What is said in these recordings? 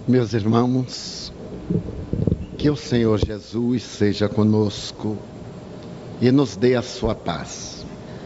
Meus irmãos, que o Senhor Jesus seja conosco e nos dê a sua paz.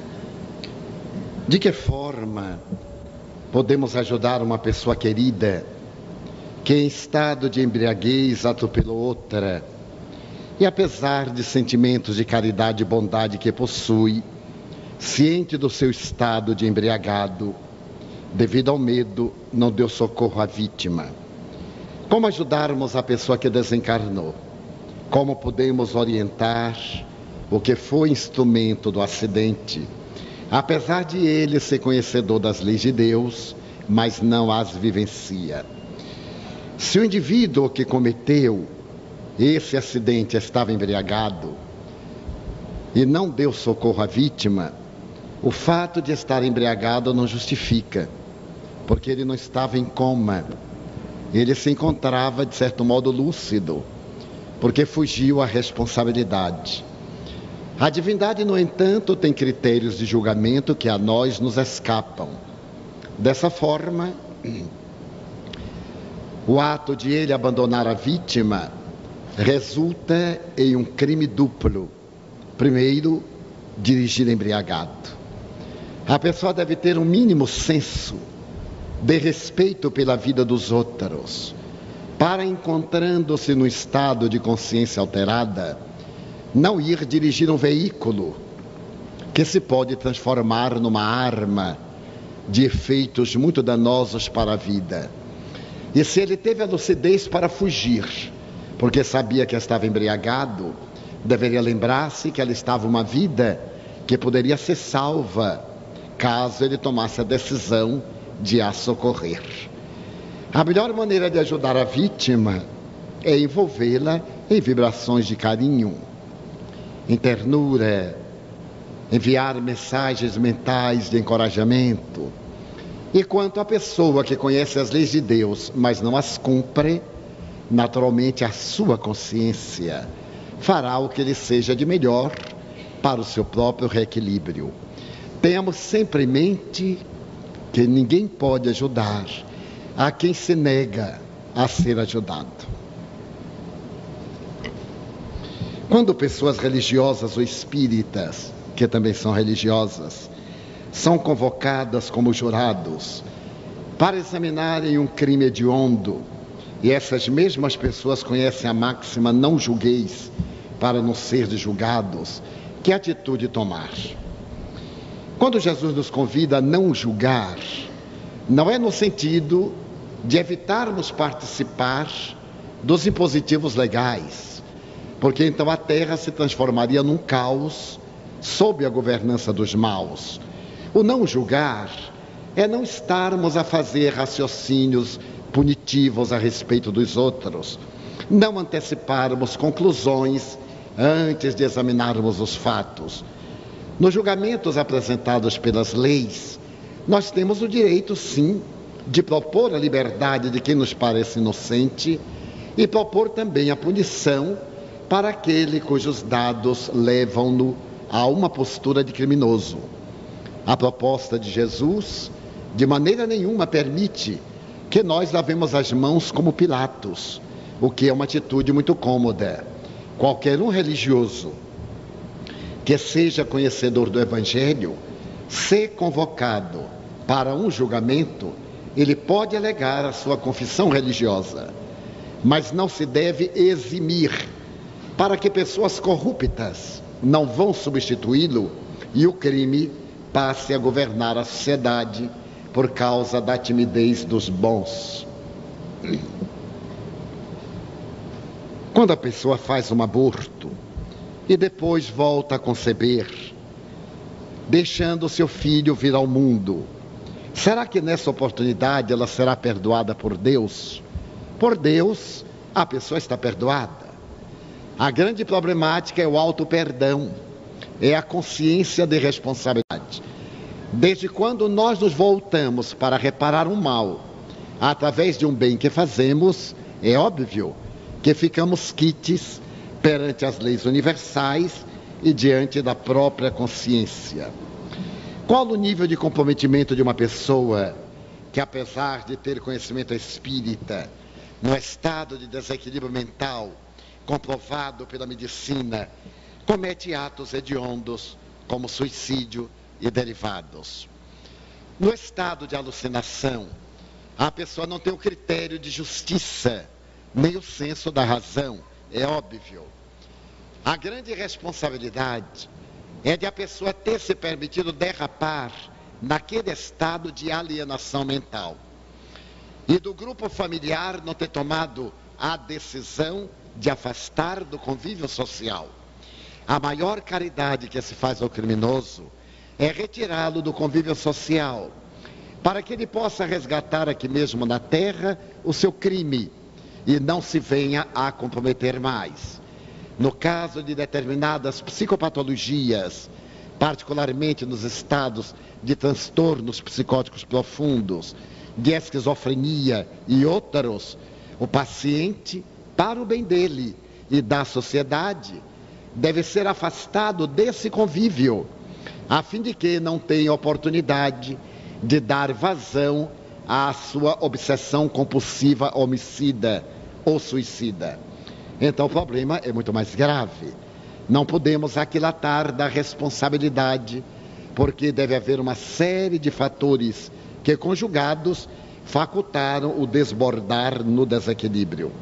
De que forma podemos ajudar uma pessoa querida que em estado de embriaguez atropelou outra e, apesar de sentimentos de caridade e bondade que possui, ciente do seu estado de embriagado, devido ao medo, não deu socorro à vítima? Como ajudarmos a pessoa que desencarnou? Como podemos orientar o que foi instrumento do acidente, apesar de ele ser conhecedor das leis de Deus, mas não as vivencia? Se o indivíduo que cometeu esse acidente estava embriagado e não deu socorro à vítima, o fato de estar embriagado não justifica, porque ele não estava em coma. Ele se encontrava, de certo modo, lúcido, porque fugiu à responsabilidade. A divindade, no entanto, tem critérios de julgamento que a nós nos escapam. Dessa forma, o ato de ele abandonar a vítima resulta em um crime duplo. Primeiro, dirigir embriagado. A pessoa deve ter um mínimo senso de respeito pela vida dos outros, para, encontrando-se no estado de consciência alterada, não ir dirigir um veículo que se pode transformar numa arma de efeitos muito danosos para a vida. E se ele teve a lucidez para fugir, porque sabia que estava embriagado, deveria lembrar-se que ali estava uma vida que poderia ser salva, caso ele tomasse a decisão de a socorrer. A melhor maneira de ajudar a vítima é envolvê-la em vibrações de carinho, em ternura, enviar mensagens mentais de encorajamento. E quanto à pessoa que conhece as leis de Deus, mas não as cumpre, naturalmente a sua consciência fará o que lhe seja de melhor para o seu próprio reequilíbrio. Tenhamos sempre em mente que ninguém pode ajudar a quem se nega a ser ajudado. Quando pessoas religiosas ou espíritas, que também são religiosas, são convocadas como jurados para examinarem um crime hediondo, e essas mesmas pessoas conhecem a máxima não julgueis para não ser julgados, que atitude tomar? Quando Jesus nos convida a não julgar, não é no sentido de evitarmos participar dos impositivos legais, porque então a terra se transformaria num caos sob a governança dos maus. O não julgar é não estarmos a fazer raciocínios punitivos a respeito dos outros, não anteciparmos conclusões antes de examinarmos os fatos. Nos julgamentos apresentados pelas leis, nós temos o direito, sim, de propor a liberdade de quem nos parece inocente e propor também a punição para aquele cujos dados levam-no a uma postura de criminoso. A proposta de Jesus, de maneira nenhuma, permite que nós lavemos as mãos como Pilatos, o que é uma atitude muito cômoda. Qualquer um religioso que seja conhecedor do Evangelho, se convocado para um julgamento, ele pode alegar a sua confissão religiosa, mas não se deve eximir, para que pessoas corruptas não vão substituí-lo e o crime passe a governar a sociedade por causa da timidez dos bons. Quando a pessoa faz um aborto e depois volta a conceber, deixando seu filho vir ao mundo, será que nessa oportunidade ela será perdoada por Deus? Por Deus, a pessoa está perdoada. A grande problemática é o auto-perdão, é a consciência de responsabilidade. Desde quando nós nos voltamos para reparar um mal através de um bem que fazemos, é óbvio que ficamos quites perante as leis universais e diante da própria consciência. Qual o nível de comprometimento de uma pessoa que, apesar de ter conhecimento espírita, no estado de desequilíbrio mental, comprovado pela medicina, comete atos hediondos, como suicídio e derivados. No estado de alucinação, a pessoa não tem o critério de justiça, nem o senso da razão, é óbvio. A grande responsabilidade é de a pessoa ter se permitido derrapar naquele estado de alienação mental. E do grupo familiar não ter tomado a decisão de afastar do convívio social. A maior caridade que se faz ao criminoso é retirá-lo do convívio social, para que ele possa resgatar aqui mesmo na terra o seu crime e não se venha a comprometer mais. No caso de determinadas psicopatologias, particularmente nos estados de transtornos psicóticos profundos, de esquizofrenia e outros, o paciente, para o bem dele e da sociedade, deve ser afastado desse convívio, a fim de que não tenha oportunidade de dar vazão à sua obsessão compulsiva homicida ou suicida. Então o problema é muito mais grave. Não podemos aquilatar da responsabilidade, porque deve haver uma série de fatores que, conjugados, facultaram o desbordar no desequilíbrio.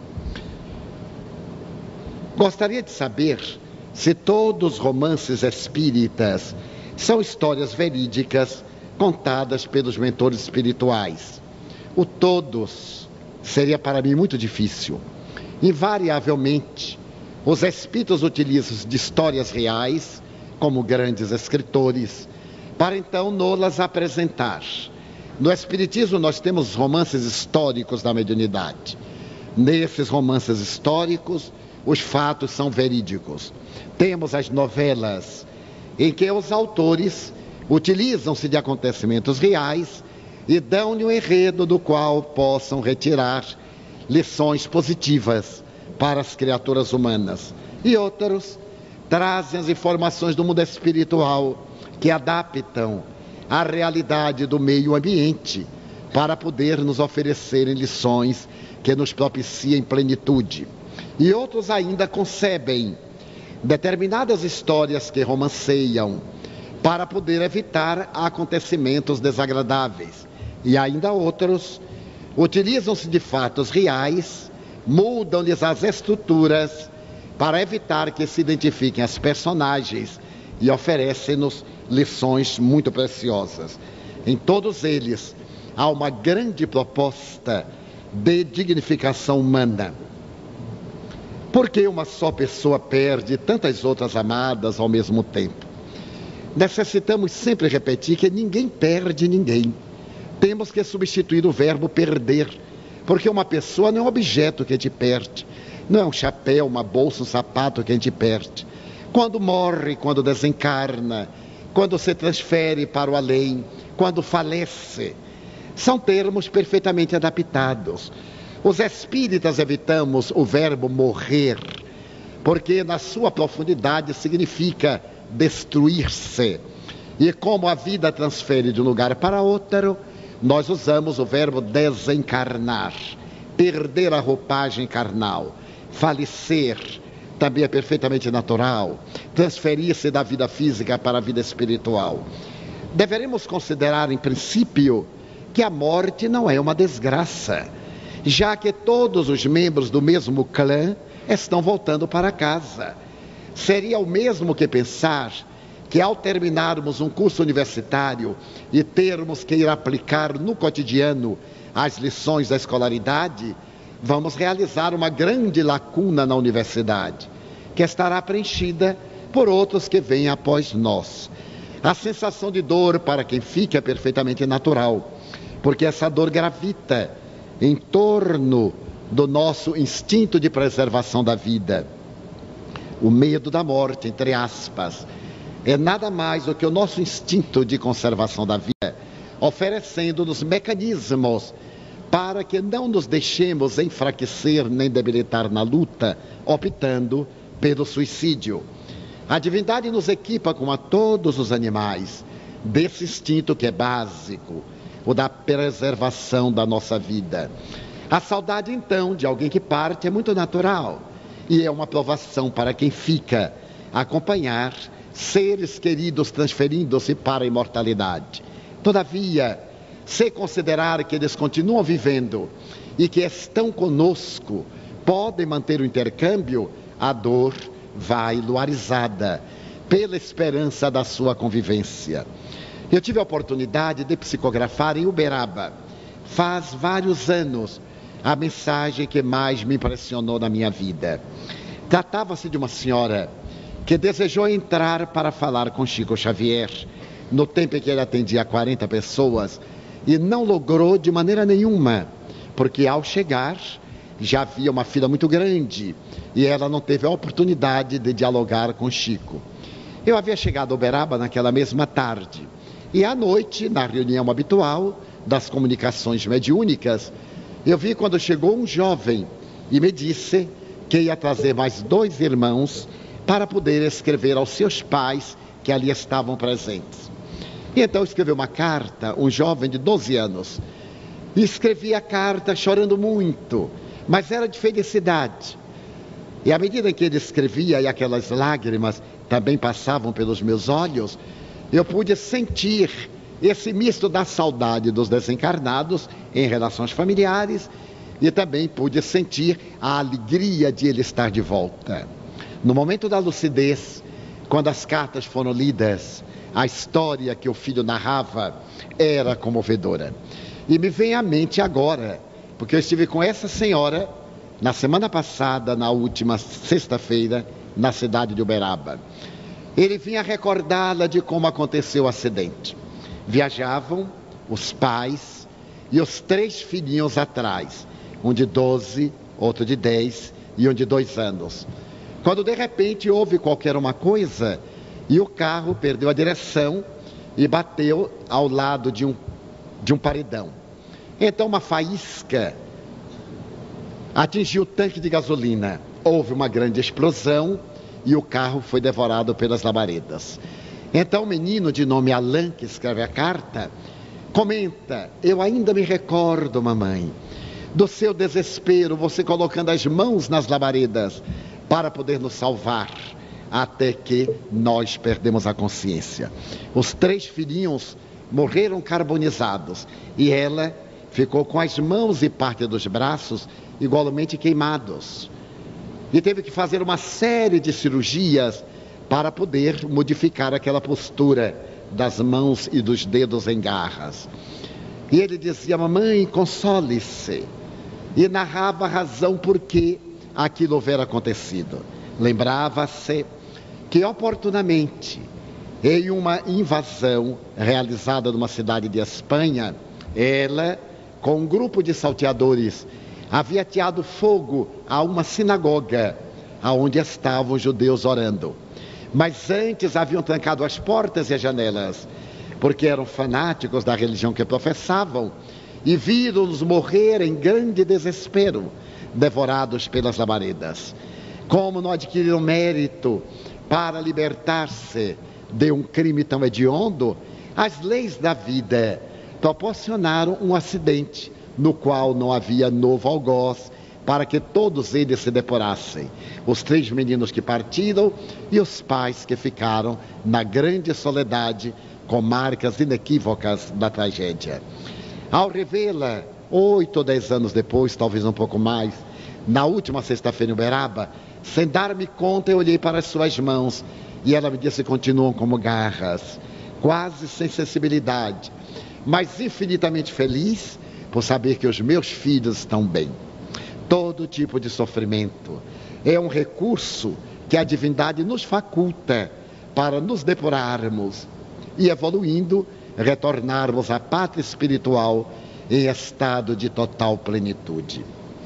Gostaria de saber se todos os romances espíritas são histórias verídicas contadas pelos mentores espirituais. O todos seria para mim muito difícil. Invariavelmente, os espíritos utilizam de histórias reais, como grandes escritores, para então nos apresentar. No Espiritismo nós temos romances históricos da mediunidade. Nesses romances históricos, os fatos são verídicos. Temos as novelas, em que os autores utilizam-se de acontecimentos reais e dão-lhe um enredo do qual possam retirar lições positivas para as criaturas humanas. E outros trazem as informações do mundo espiritual que adaptam à realidade do meio ambiente para poder nos oferecerem lições que nos propiciem plenitude. E outros ainda concebem determinadas histórias que romanceiam para poder evitar acontecimentos desagradáveis. E ainda outros utilizam-se de fatos reais, mudam-lhes as estruturas para evitar que se identifiquem as personagens e oferecem-nos lições muito preciosas. Em todos eles há uma grande proposta de dignificação humana. Por que uma só pessoa perde tantas outras amadas ao mesmo tempo? Necessitamos sempre repetir que ninguém perde ninguém. Temos que substituir o verbo perder, porque uma pessoa não é um objeto que a gente perde, não é um chapéu, uma bolsa, um sapato que a gente perde. Quando morre, quando desencarna, quando se transfere para o além, quando falece, são termos perfeitamente adaptados. Os espíritas evitamos o verbo morrer, porque na sua profundidade significa destruir-se. E como a vida transfere de um lugar para outro, nós usamos o verbo desencarnar, perder a roupagem carnal, falecer, também é perfeitamente natural, transferir-se da vida física para a vida espiritual. Deveremos considerar, em princípio, que a morte não é uma desgraça, já que todos os membros do mesmo clã estão voltando para casa. Seria o mesmo que pensar que ao terminarmos um curso universitário e termos que ir aplicar no cotidiano as lições da escolaridade, vamos realizar uma grande lacuna na universidade, que estará preenchida por outros que vêm após nós. A sensação de dor para quem fica é perfeitamente natural, porque essa dor gravita em torno do nosso instinto de preservação da vida. O medo da morte, entre aspas, é nada mais do que o nosso instinto de conservação da vida, oferecendo-nos mecanismos para que não nos deixemos enfraquecer nem debilitar na luta, optando pelo suicídio. A divindade nos equipa, como a todos os animais, desse instinto que é básico, o da preservação da nossa vida. A saudade, então, de alguém que parte é muito natural e é uma provação para quem fica, acompanhar seres queridos transferindo-se para a imortalidade. Todavia, se considerar que eles continuam vivendo e que estão conosco, podem manter o intercâmbio, a dor vai luarizada pela esperança da sua convivência. Eu tive a oportunidade de psicografar em Uberaba, faz vários anos, a mensagem que mais me impressionou na minha vida. Tratava-se de uma senhora que desejou entrar para falar com Chico Xavier, no tempo em que ele atendia 40 pessoas, e não logrou de maneira nenhuma, porque ao chegar já havia uma fila muito grande e ela não teve a oportunidade de dialogar com Chico. Eu havia chegado a Uberaba naquela mesma tarde e à noite, na reunião habitual das comunicações mediúnicas, eu vi quando chegou um jovem e me disse que ia trazer mais 2 irmãos para poder escrever aos seus pais que ali estavam presentes. E então escreveu uma carta, um jovem de 12 anos, e escrevia a carta chorando muito, mas era de felicidade. E à medida que ele escrevia e aquelas lágrimas também passavam pelos meus olhos, eu pude sentir esse misto da saudade dos desencarnados em relações familiares e também pude sentir a alegria de ele estar de volta. No momento da lucidez, quando as cartas foram lidas, a história que o filho narrava era comovedora. E me vem à mente agora, porque eu estive com essa senhora na semana passada, na última sexta-feira, na cidade de Uberaba. Ele vinha recordá-la de como aconteceu o acidente. Viajavam os pais e os 3 filhinhos atrás, um de 12, outro de 10 e um de 2 anos. Quando de repente houve qualquer uma coisa e o carro perdeu a direção e bateu ao lado de um paredão. Então uma faísca atingiu o tanque de gasolina. Houve uma grande explosão e o carro foi devorado pelas labaredas. Então o menino de nome Alain, que escreve a carta, comenta: eu ainda me recordo, mamãe, do seu desespero, você colocando as mãos nas labaredas para poder nos salvar, até que nós perdemos a consciência. Os 3 filhinhos morreram carbonizados e ela ficou com as mãos e parte dos braços igualmente queimados. E teve que fazer uma série de cirurgias para poder modificar aquela postura das mãos e dos dedos em garras. E ele dizia: mamãe, console-se. E narrava a razão por que aquilo houvera acontecido. Lembrava-se que oportunamente, em uma invasão realizada numa cidade de Espanha, ela, com um grupo de salteadores, havia ateado fogo a uma sinagoga, onde estavam os judeus orando. Mas antes haviam trancado as portas e as janelas, porque eram fanáticos da religião que professavam, e viram-nos morrer em grande desespero, devorados pelas labaredas. Como não adquiriram mérito para libertar-se de um crime tão hediondo, as leis da vida proporcionaram um acidente no qual não havia novo algoz para que todos eles se depurassem. Os 3 meninos que partiram e os pais que ficaram na grande soledade com marcas inequívocas da tragédia. Ao revê-la, 8 ou 10 anos depois, talvez um pouco mais, na última sexta-feira em Uberaba, sem dar-me conta, eu olhei para as suas mãos e ela me disse: continuam como garras, quase sem sensibilidade, mas infinitamente feliz por saber que os meus filhos estão bem. Todo tipo de sofrimento é um recurso que a divindade nos faculta para nos depurarmos e, evoluindo, retornarmos à pátria espiritual em estado de total plenitude.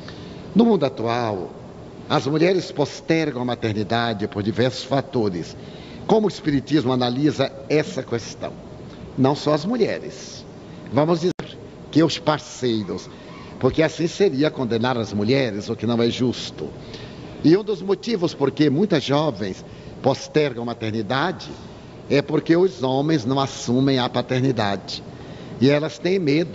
No mundo atual, as mulheres postergam a maternidade por diversos fatores. Como o Espiritismo analisa essa questão? Não só as mulheres, vamos dizer que os parceiros, porque assim seria condenar as mulheres, o que não é justo. E um dos motivos por que muitas jovens postergam a maternidade é porque os homens não assumem a paternidade. E elas têm medo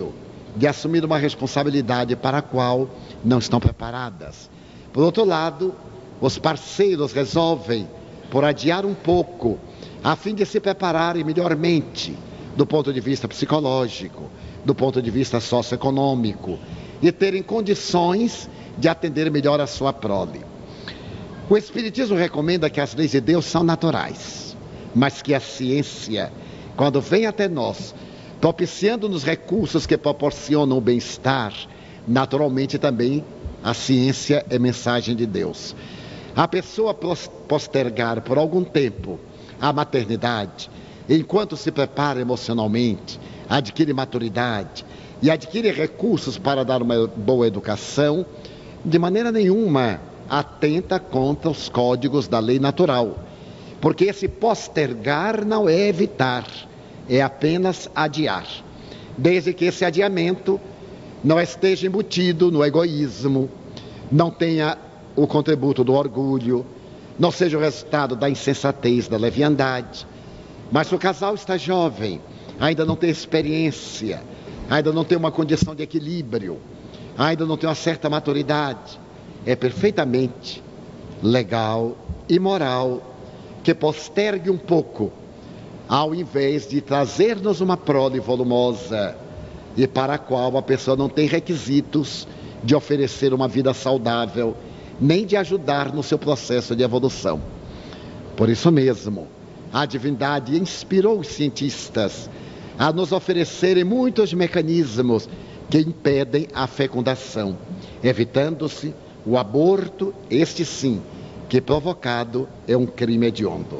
de assumir uma responsabilidade para a qual não estão preparadas. Por outro lado, os parceiros resolvem por adiar um pouco, a fim de se prepararem melhormente, do ponto de vista psicológico, do ponto de vista socioeconômico, e terem condições de atender melhor a sua prole. O Espiritismo recomenda que as leis de Deus são naturais, mas que a ciência, quando vem até nós, propiciando-nos recursos que proporcionam o bem-estar, naturalmente também a ciência é mensagem de Deus. A pessoa postergar por algum tempo a maternidade, enquanto se prepara emocionalmente, adquire maturidade e adquire recursos para dar uma boa educação, de maneira nenhuma atenta contra os códigos da lei natural. Porque esse postergar não é evitar, é apenas adiar. Desde que esse adiamento não esteja embutido no egoísmo, não tenha o contributo do orgulho, não seja o resultado da insensatez, da leviandade. Mas se o casal está jovem, ainda não tem experiência, ainda não tem uma condição de equilíbrio, ainda não tem uma certa maturidade, é perfeitamente legal e moral que postergue um pouco, ao invés de trazer-nos uma prole volumosa e para a qual a pessoa não tem requisitos de oferecer uma vida saudável, nem de ajudar no seu processo de evolução. Por isso mesmo, a divindade inspirou os cientistas a nos oferecerem muitos mecanismos que impedem a fecundação, evitando-se o aborto, este sim, que provocado é um crime hediondo.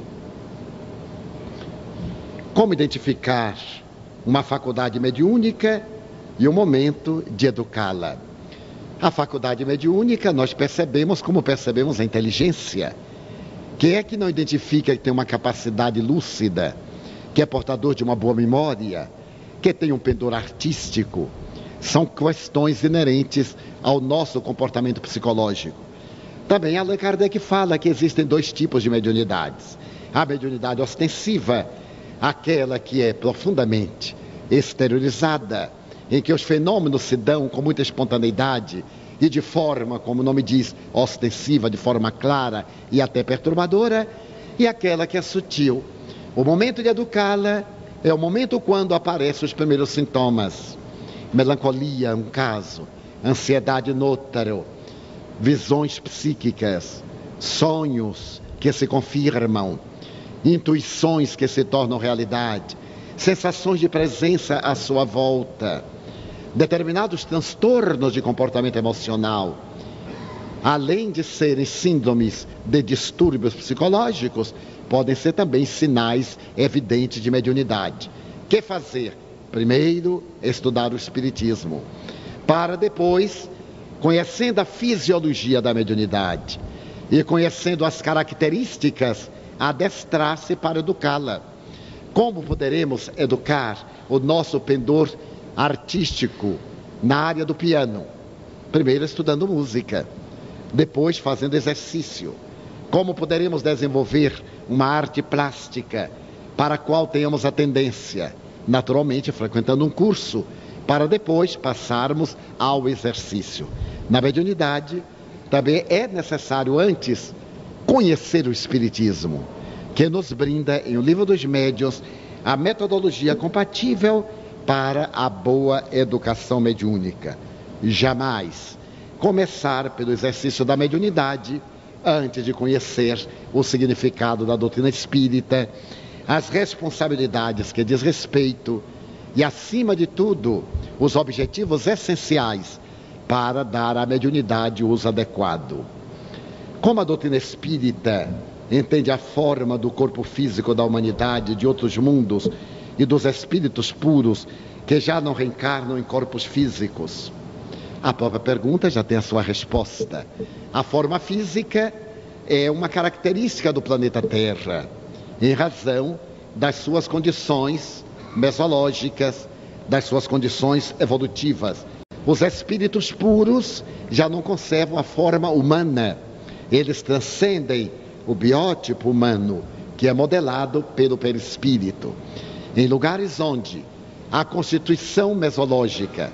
Como identificar uma faculdade mediúnica e o momento de educá-la? A faculdade mediúnica nós percebemos como percebemos a inteligência. Quem é que não identifica que tem uma capacidade lúcida, que é portador de uma boa memória, que tem um pendor artístico? São questões inerentes ao nosso comportamento psicológico. Também Allan Kardec fala que existem dois tipos de mediunidades. A mediunidade ostensiva, aquela que é profundamente exteriorizada, em que os fenômenos se dão com muita espontaneidade e de forma, como o nome diz, ostensiva, de forma clara e até perturbadora, e aquela que é sutil. O momento de educá-la é o momento quando aparecem os primeiros sintomas. Melancolia, um caso, ansiedade noutro, visões psíquicas, sonhos que se confirmam, intuições que se tornam realidade, sensações de presença à sua volta, determinados transtornos de comportamento emocional, além de serem síndromes de distúrbios psicológicos, podem ser também sinais evidentes de mediunidade. O que fazer? Primeiro, estudar o Espiritismo, para depois, conhecendo a fisiologia da mediunidade e conhecendo as características, adestrar-se para educá-la. Como poderemos educar o nosso pendor artístico na área do piano? Primeiro estudando música, depois fazendo exercício. Como poderemos desenvolver uma arte plástica para a qual tenhamos a tendência? Naturalmente frequentando um curso, para depois passarmos ao exercício. Na mediunidade também é necessário antes conhecer o Espiritismo, que nos brinda em O Livro dos Médiuns a metodologia compatível para a boa educação mediúnica. Jamais começar pelo exercício da mediunidade antes de conhecer o significado da doutrina espírita, as responsabilidades que diz respeito e, acima de tudo, os objetivos essenciais para dar à mediunidade o uso adequado. Como a doutrina espírita entende a forma do corpo físico da humanidade, de outros mundos e dos espíritos puros que já não reencarnam em corpos físicos? A própria pergunta já tem a sua resposta. A forma física é uma característica do planeta Terra, em razão das suas condições mesológicas, das suas condições evolutivas. Os espíritos puros já não conservam a forma humana. Eles transcendem o biótipo humano, que é modelado pelo perispírito. Em lugares onde a constituição mesológica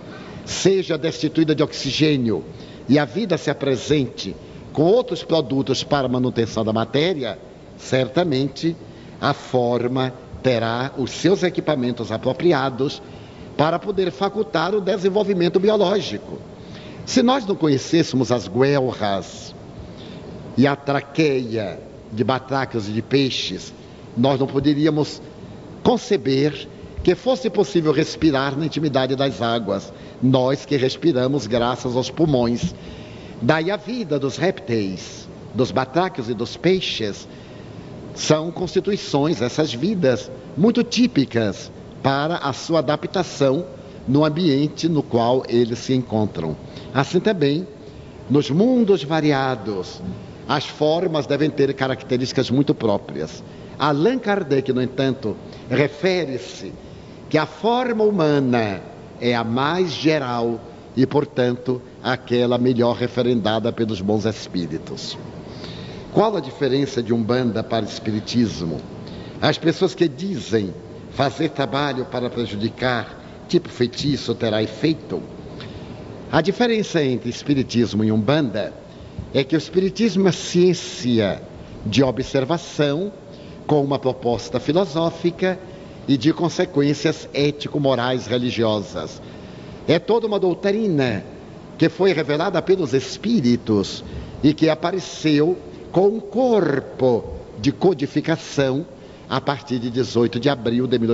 seja destituída de oxigênio e a vida se apresente com outros produtos para a manutenção da matéria, certamente a forma terá os seus equipamentos apropriados para poder facultar o desenvolvimento biológico. Se nós não conhecêssemos as guelras e a traqueia de batráquios e de peixes, nós não poderíamos conceber que fosse possível respirar na intimidade das águas, nós que respiramos graças aos pulmões. Daí a vida dos répteis, dos batráquios e dos peixes, são constituições, essas vidas, muito típicas para a sua adaptação no ambiente no qual eles se encontram. Assim também, nos mundos variados, as formas devem ter características muito próprias. Allan Kardec, no entanto, refere-se que a forma humana é a mais geral e, portanto, aquela melhor referendada pelos bons espíritos. Qual a diferença de Umbanda para o Espiritismo? As pessoas que dizem fazer trabalho para prejudicar, tipo feitiço, terá efeito. A diferença entre Espiritismo e Umbanda é que o Espiritismo é ciência de observação com uma proposta filosófica e de consequências ético-morais religiosas. É toda uma doutrina que foi revelada pelos Espíritos e que apareceu com um corpo de codificação a partir de 18 de abril de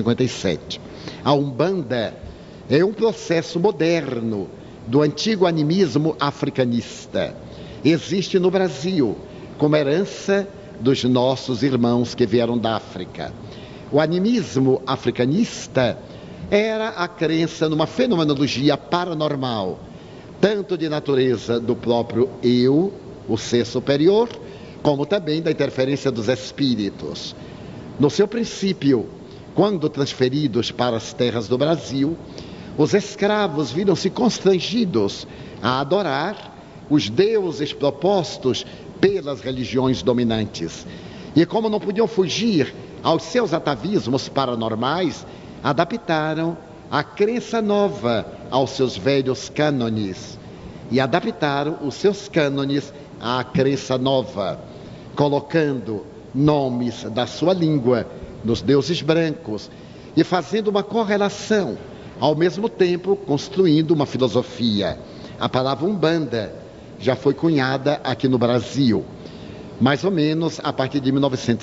1857. A Umbanda é um processo moderno do antigo animismo africanista. Existe no Brasil como herança dos nossos irmãos que vieram da África. O animismo africanista era a crença numa fenomenologia paranormal, tanto de natureza do próprio eu, o ser superior, como também da interferência dos espíritos. No seu princípio, quando transferidos para as terras do Brasil, os escravos viram-se constrangidos a adorar os deuses propostos pelas religiões dominantes. E como não podiam fugir aos seus atavismos paranormais, adaptaram a crença nova aos seus velhos cânones e adaptaram os seus cânones à crença nova, colocando nomes da sua língua nos deuses brancos e fazendo uma correlação, ao mesmo tempo construindo uma filosofia. A palavra Umbanda já foi cunhada aqui no Brasil, mais ou menos a partir de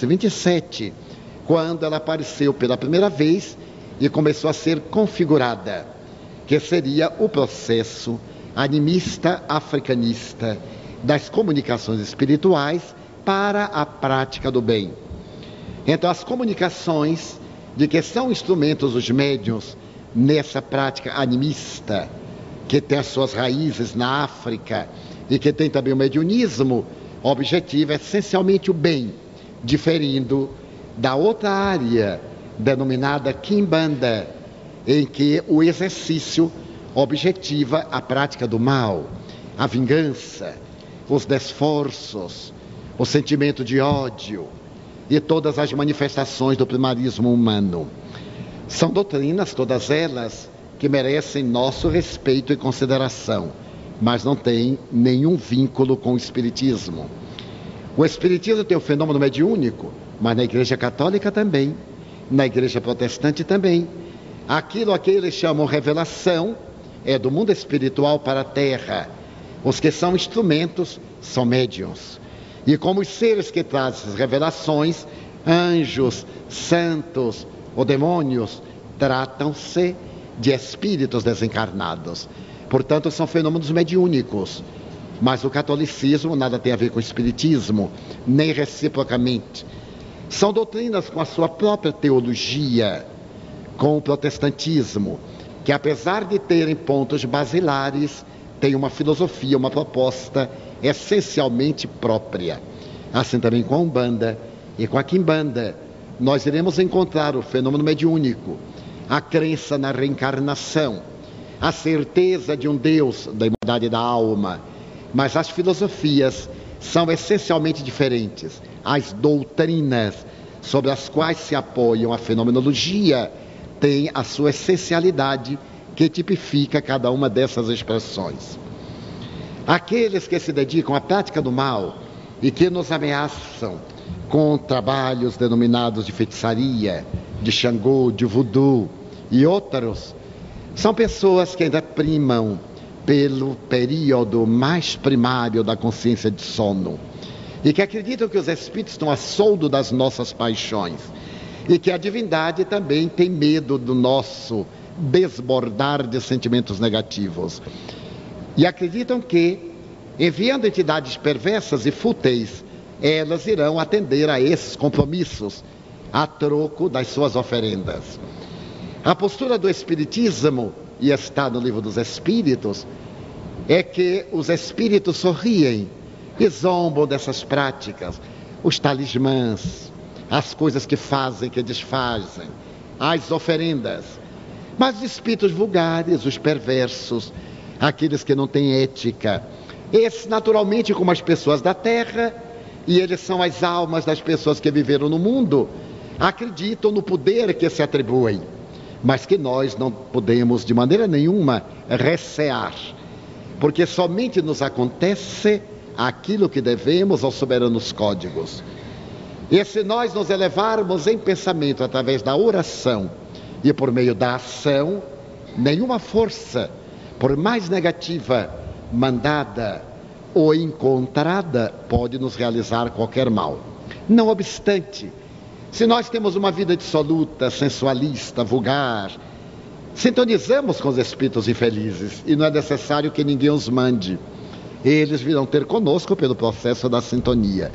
1927, quando ela apareceu pela primeira vez e começou a ser configurada, que seria o processo animista africanista das comunicações espirituais para a prática do bem. Então, as comunicações de que são instrumentos os médiuns nessa prática animista, que tem as suas raízes na África e que tem também o mediunismo, o objetivo é essencialmente o bem, diferindo da outra área denominada Quimbanda, em que o exercício objetiva a prática do mal, a vingança, os desforços, o sentimento de ódio e todas as manifestações do primarismo humano. São doutrinas, todas elas, que merecem nosso respeito e consideração, mas não têm nenhum vínculo com o Espiritismo. O Espiritismo tem o fenômeno mediúnico, mas na Igreja Católica também, na Igreja Protestante também. Aquilo a que eles chamam revelação é do mundo espiritual para a terra. Os que são instrumentos são médiuns. E como os seres que trazem essas revelações, anjos, santos ou demônios, tratam-se de espíritos desencarnados. Portanto, são fenômenos mediúnicos. Mas o catolicismo nada tem a ver com o espiritismo, nem reciprocamente. São doutrinas com a sua própria teologia, com o protestantismo, que apesar de terem pontos basilares, tem uma filosofia, uma proposta essencialmente própria. Assim também com a Umbanda e com a Quimbanda, nós iremos encontrar o fenômeno mediúnico, a crença na reencarnação, a certeza de um Deus da imortalidade da alma, mas as filosofias são essencialmente diferentes. As doutrinas sobre as quais se apoiam a fenomenologia têm a sua essencialidade que tipifica cada uma dessas expressões. Aqueles que se dedicam à prática do mal e que nos ameaçam com trabalhos denominados de feitiçaria, de Xangô, de voodoo e outros, são pessoas que ainda primam pelo período mais primário da consciência de sono e que acreditam que os espíritos estão a soldo das nossas paixões e que a divindade também tem medo do nosso desbordar de sentimentos negativos. E acreditam que, enviando entidades perversas e fúteis, elas irão atender a esses compromissos a troco das suas oferendas. A postura do Espiritismo, e está no Livro dos Espíritos, é que os espíritos sorriem e zombam dessas práticas, os talismãs, as coisas que fazem, que desfazem, as oferendas. Mas os espíritos vulgares, os perversos, aqueles que não têm ética, esses naturalmente como as pessoas da terra, e eles são as almas das pessoas que viveram no mundo, acreditam no poder que se atribuem, mas que nós não podemos de maneira nenhuma recear, porque somente nos acontece aquilo que devemos aos soberanos códigos. E se nós nos elevarmos em pensamento através da oração e por meio da ação, nenhuma força, por mais negativa, mandada ou encontrada, pode nos realizar qualquer mal. Não obstante, se nós temos uma vida dissoluta, sensualista, vulgar, sintonizamos com os espíritos infelizes e não é necessário que ninguém os mande. Eles virão ter conosco pelo processo da sintonia.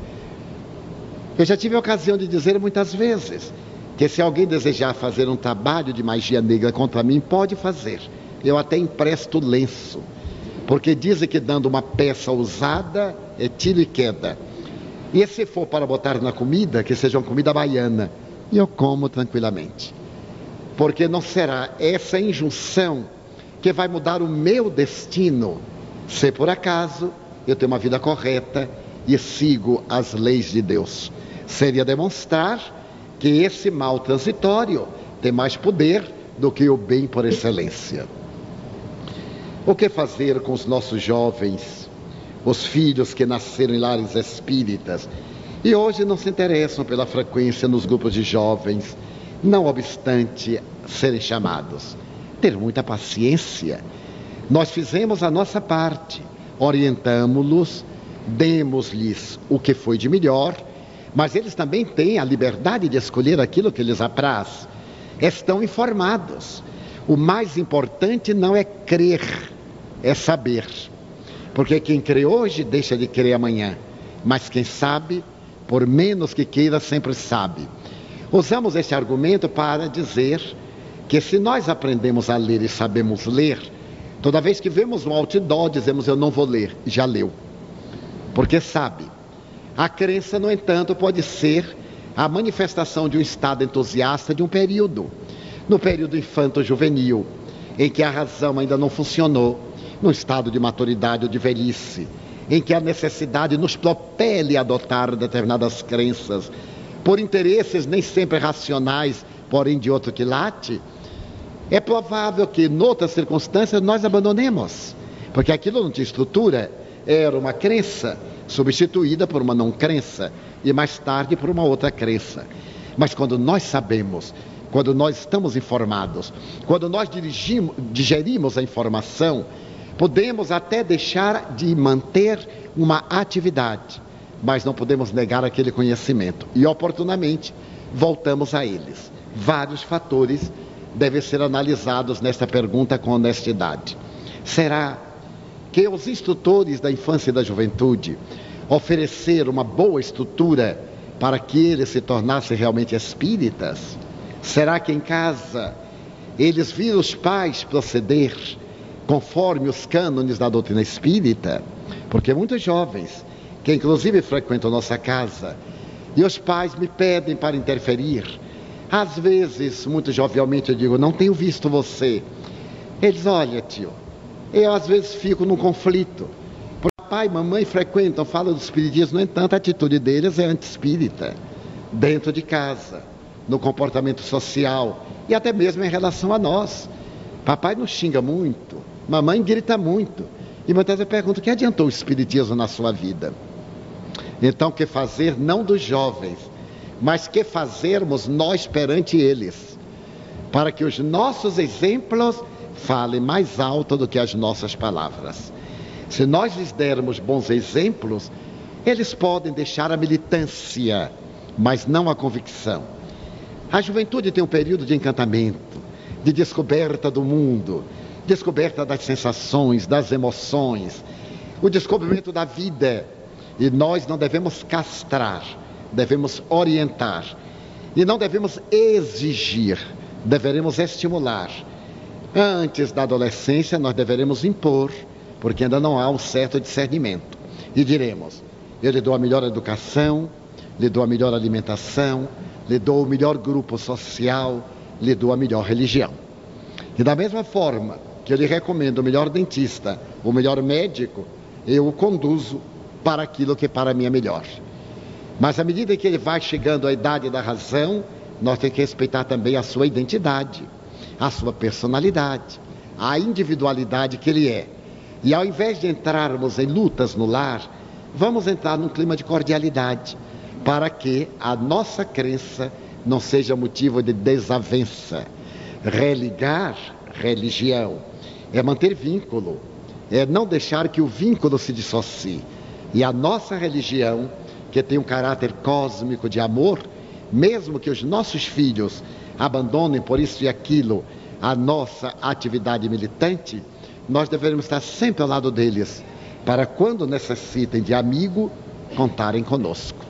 Eu já tive a ocasião de dizer muitas vezes que se alguém desejar fazer um trabalho de magia negra contra mim, pode fazer. Eu até empresto lenço, porque dizem que dando uma peça usada é tiro e queda. E se for para botar na comida, que seja uma comida baiana, e eu como tranquilamente. Porque não será essa injunção que vai mudar o meu destino, se por acaso eu tenho uma vida correta e sigo as leis de Deus. Seria demonstrar que esse mal transitório tem mais poder do que o bem por excelência. O que fazer com os nossos jovens, os filhos que nasceram em lares espíritas e hoje não se interessam pela frequência nos grupos de jovens, não obstante serem chamados? Ter muita paciência. Nós fizemos a nossa parte, orientamos-los, demos-lhes o que foi de melhor, mas eles também têm a liberdade de escolher aquilo que lhes apraz. Estão informados. O mais importante não é crer, é saber. Porque quem crê hoje deixa de crer amanhã, mas quem sabe, por menos que queira, sempre sabe. Usamos este argumento para dizer que se nós aprendemos a ler e sabemos ler, toda vez que vemos um outdoor, dizemos eu não vou ler, já leu, porque sabe. A crença, no entanto, pode ser a manifestação de um estado entusiasta de um período, no período infanto-juvenil, em que a razão ainda não funcionou, no estado de maturidade ou de velhice, em que a necessidade nos propele a adotar determinadas crenças, por interesses nem sempre racionais, porém de outro quilate. É provável que, noutras circunstâncias, nós abandonemos, porque aquilo não tinha estrutura, era uma crença substituída por uma não crença e mais tarde por uma outra crença. Mas quando nós sabemos, quando nós estamos informados, quando nós digerimos a informação, podemos até deixar de manter uma atividade, mas não podemos negar aquele conhecimento e oportunamente voltamos a eles. Vários fatores devem ser analisados nesta pergunta com honestidade. Será que os instrutores da infância e da juventude ofereceram uma boa estrutura para que eles se tornassem realmente espíritas? Será que em casa eles viram os pais proceder conforme os cânones da doutrina espírita? Porque muitos jovens, que inclusive frequentam nossa casa, e os pais me pedem para interferir, às vezes, muito jovialmente eu digo, não tenho visto você. Eles, olha tio, eu às vezes fico num conflito, porque pai e mamãe frequentam, falam do espiritismo, no entanto a atitude deles é anti-espírita, dentro de casa, no comportamento social, e até mesmo em relação a nós. Papai nos xinga muito, mamãe grita muito. E muitas vezes eu pergunto, o que adiantou o espiritismo na sua vida? Então, o que fazer não dos jovens, mas que fazermos nós perante eles, para que os nossos exemplos falem mais alto do que as nossas palavras. Se nós lhes dermos bons exemplos, eles podem deixar a militância, mas não a convicção. A juventude tem um período de encantamento, de descoberta do mundo, descoberta das sensações, das emoções, o descobrimento da vida. E nós não devemos castrar, devemos orientar. E não devemos exigir, deveremos estimular. Antes da adolescência, nós deveremos impor, porque ainda não há um certo discernimento. E diremos, eu lhe dou a melhor educação, lhe dou a melhor alimentação, lhe dou o melhor grupo social, lhe dou a melhor religião. E da mesma forma que eu lhe recomendo o melhor dentista, o melhor médico, eu o conduzo para aquilo que para mim é melhor. Mas à medida que ele vai chegando à idade da razão, nós temos que respeitar também a sua identidade, a sua personalidade, a individualidade que ele é. E ao invés de entrarmos em lutas no lar, vamos entrar num clima de cordialidade, para que a nossa crença não seja motivo de desavença. Religar religião é manter vínculo, é não deixar que o vínculo se dissocie. E a nossa religião, que tem um caráter cósmico de amor, mesmo que os nossos filhos abandonem por isso e aquilo a nossa atividade militante, nós devemos estar sempre ao lado deles, para quando necessitem de amigo, contarem conosco.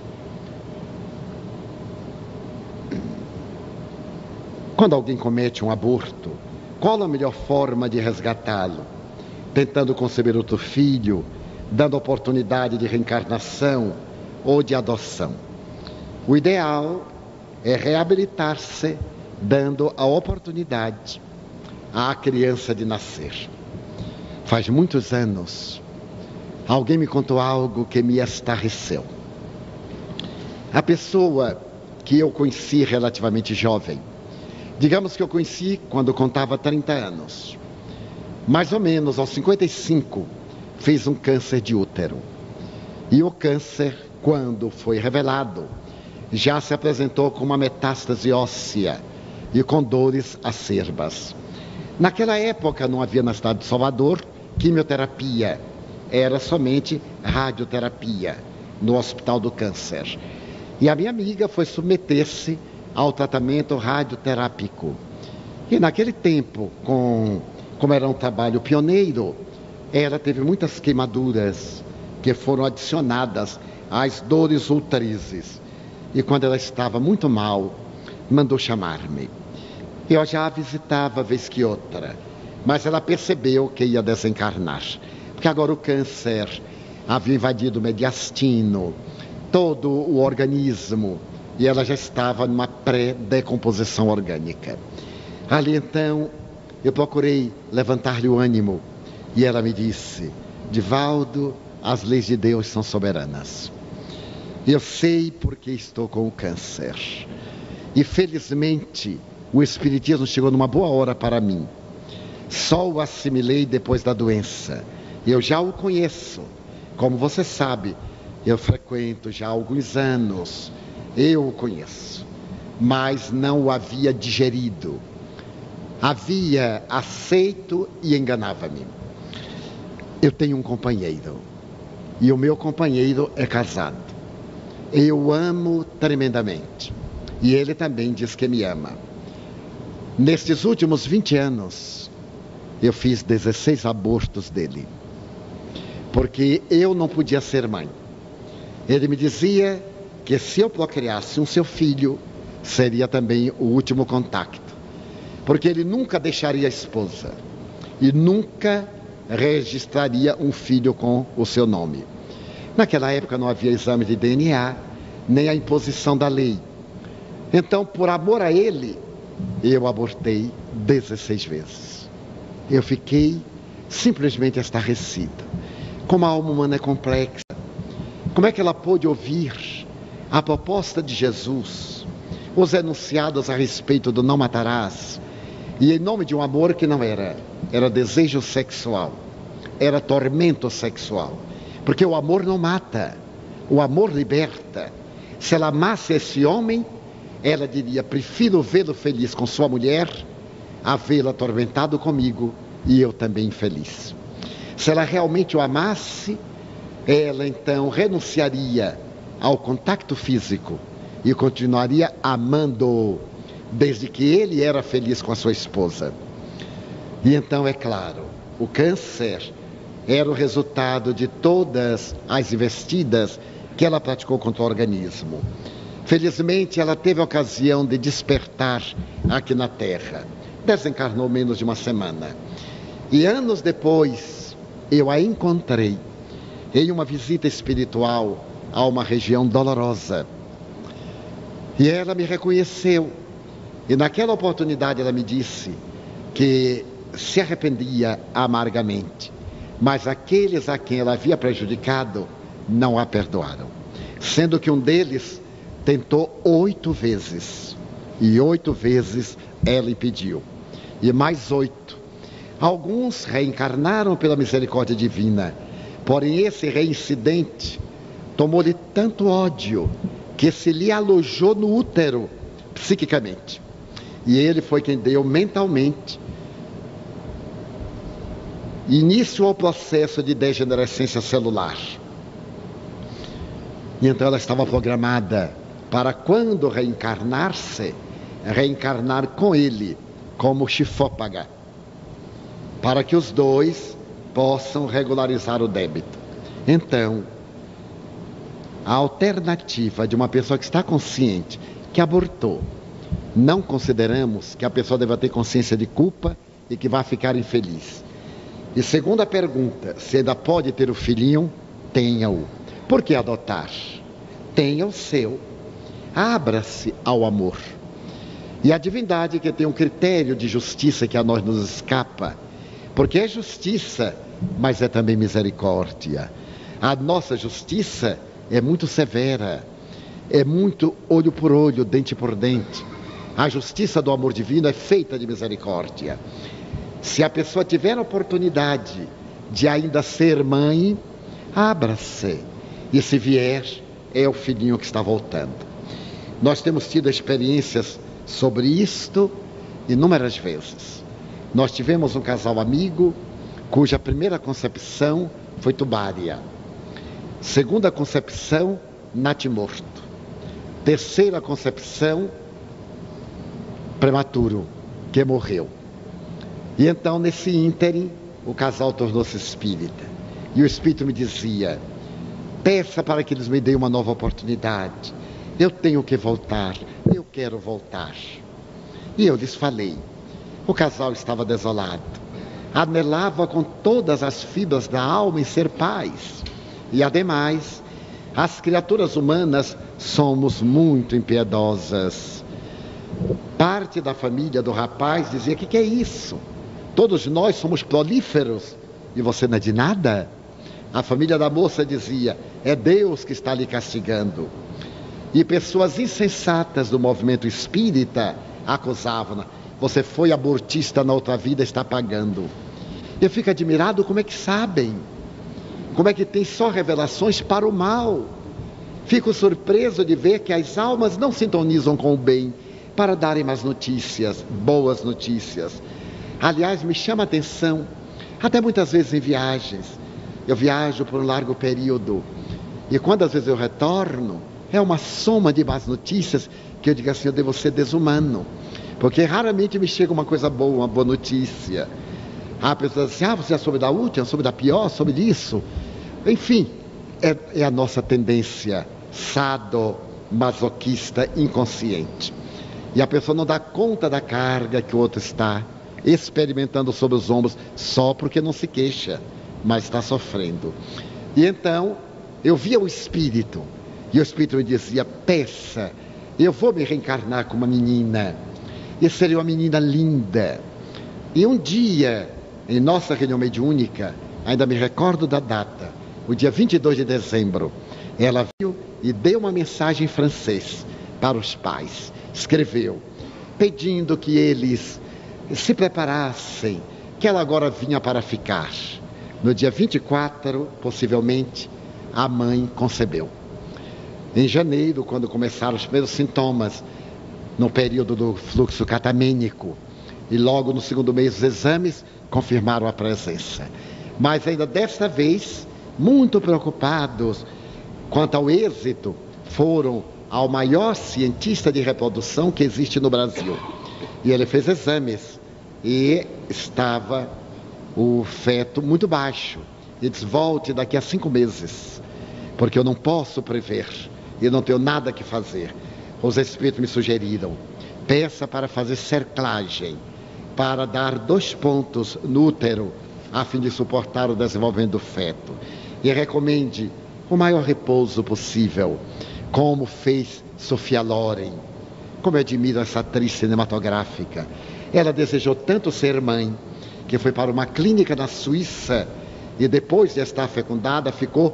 Quando alguém comete um aborto, qual a melhor forma de resgatá-lo? Tentando conceber outro filho, dando oportunidade de reencarnação ou de adoção. O ideal é reabilitar-se, dando a oportunidade à criança de nascer. Faz muitos anos, alguém me contou algo que me estarreceu. A pessoa que eu conheci relativamente jovem, digamos que eu conheci quando contava 30 anos, mais ou menos aos 55, fez um câncer de útero. E o câncer, quando foi revelado, já se apresentou com uma metástase óssea e com dores acerbas. Naquela época não havia na cidade de Salvador quimioterapia, era somente radioterapia no Hospital do Câncer. E a minha amiga foi submeter-se ao tratamento radioterápico. E naquele tempo, como era um trabalho pioneiro, ela teve muitas queimaduras que foram adicionadas às dores ultrizes. E quando ela estava muito mal, mandou chamar-me. Eu já a visitava vez que outra, mas ela percebeu que ia desencarnar, porque agora o câncer havia invadido o mediastino, todo o organismo, e ela já estava numa pré-decomposição orgânica. Ali então, eu procurei levantar-lhe o ânimo, e ela me disse: Divaldo, as leis de Deus são soberanas. Eu sei porque estou com o câncer. E felizmente, o Espiritismo chegou numa boa hora para mim. Só o assimilei depois da doença. Eu já o conheço. Como você sabe, eu frequento já há alguns anos. Eu o conheço. Mas não o havia digerido. Havia aceito e enganava-me. Eu tenho um companheiro. E o meu companheiro é casado. Eu o amo tremendamente. E ele também diz que me ama. Nestes últimos 20 anos, eu fiz 16 abortos dele. Porque eu não podia ser mãe. Ele me dizia que se eu procriasse um seu filho, seria também o último contato. Porque ele nunca deixaria a esposa. E nunca registraria um filho com o seu nome. Naquela época não havia exame de DNA, nem a imposição da lei. Então, por amor a ele, eu abortei 16 vezes. Eu fiquei simplesmente estarrecido. Como a alma humana é complexa. Como é que ela pôde ouvir a proposta de Jesus, os enunciados a respeito do não matarás, E em nome de um amor que não era desejo sexual, era tormento sexual. Porque o amor não mata, o amor liberta. Se ela amasse esse homem, ela diria: prefiro vê-lo feliz com sua mulher a vê-lo atormentado comigo e eu também infeliz. Se ela realmente o amasse, ela então renunciaria ao contato físico e continuaria amando-o, desde que ele era feliz com a sua esposa. E então, é claro, o câncer era o resultado de todas as investidas que ela praticou contra o organismo. Felizmente, ela teve a ocasião de despertar aqui na Terra. Desencarnou menos de uma semana. E anos depois, eu a encontrei em uma visita espiritual a uma região dolorosa. E ela me reconheceu. E naquela oportunidade ela me disse que se arrependia amargamente, mas aqueles a quem ela havia prejudicado não a perdoaram, sendo que um deles tentou 8 vezes, e 8 vezes ela impediu, e mais 8. Alguns reencarnaram pela misericórdia divina, porém esse reincidente tomou-lhe tanto ódio que se lhe alojou no útero psiquicamente, e ele foi quem deu mentalmente início ao processo de degenerescência celular. E então ela estava programada para, quando reencarnar-se, reencarnar com ele como chifópaga, para que os dois possam regularizar o débito. Então, a alternativa de uma pessoa que está consciente que abortou, não consideramos que a pessoa deva ter consciência de culpa e que vai ficar infeliz. E segunda pergunta, se ainda pode ter o filhinho, tenha-o. Por que adotar? Tenha o seu. Abra-se ao amor. E a divindade, que tem um critério de justiça que a nós nos escapa, porque é justiça, mas é também misericórdia. A nossa justiça é muito severa, é muito olho por olho, dente por dente. A justiça do amor divino é feita de misericórdia. Se a pessoa tiver a oportunidade de ainda ser mãe, abra-se. E se vier, é o filhinho que está voltando. Nós temos tido experiências sobre isto inúmeras vezes. Nós tivemos um casal amigo cuja primeira concepção foi tubária. Segunda concepção, natimorto. Terceira concepção, prematuro, que morreu. E então, nesse ínterim, o casal tornou-se espírita. E o espírito me dizia: peça para que eles me deem uma nova oportunidade. Eu tenho que voltar, eu quero voltar. E eu lhes falei. O casal estava desolado. Anelava com todas as fibras da alma em ser pais. E, ademais, as criaturas humanas somos muito impiedosas. Parte da família do rapaz dizia: que é isso? Todos nós somos prolíferos e você não é de nada? A família da moça dizia: é Deus que está lhe castigando. E pessoas insensatas do movimento espírita acusavam: você foi abortista na outra vida, está pagando. Eu fico admirado como é que sabem, como é que tem só revelações para o mal. Fico surpreso de ver que as almas não sintonizam com o bem para darem mais notícias, boas notícias. Aliás, me chama a atenção, até muitas vezes em viagens. Eu viajo por um largo período e quando às vezes eu retorno, é uma soma de más notícias que eu digo assim: eu devo ser desumano, porque raramente me chega uma coisa boa, uma boa notícia. A pessoa diz assim: você já soube da última, soube da pior, soube disso. Enfim, é a nossa tendência sadomasoquista inconsciente. E a pessoa não dá conta da carga que o outro está experimentando sobre os ombros, só porque não se queixa, mas está sofrendo. E então eu via o espírito, e o espírito me dizia: peça, eu vou me reencarnar com uma menina, e seria uma menina linda. E um dia, em nossa reunião mediúnica, ainda me recordo da data, o dia 22 de dezembro, ela viu e deu uma mensagem em francês para os pais. Escreveu pedindo que eles se preparassem, que ela agora vinha para ficar. No dia 24, possivelmente, a mãe concebeu. Em janeiro, quando começaram os primeiros sintomas, no período do fluxo catamênico, e logo no segundo mês os exames confirmaram a presença. Mas ainda desta vez, muito preocupados quanto ao êxito, foram ao maior cientista de reprodução que existe no Brasil. E ele fez exames e estava o feto muito baixo. Ele disse: volte daqui a 5 meses, porque eu não posso prever e não tenho nada que fazer. Os espíritos me sugeriram: peça para fazer cerclagem, para dar 2 pontos no útero, a fim de suportar o desenvolvimento do feto. E recomende o maior repouso possível, como fez Sophia Loren. Como eu admiro essa atriz cinematográfica. Ela desejou tanto ser mãe, que foi para uma clínica na Suíça, e depois de estar fecundada, ficou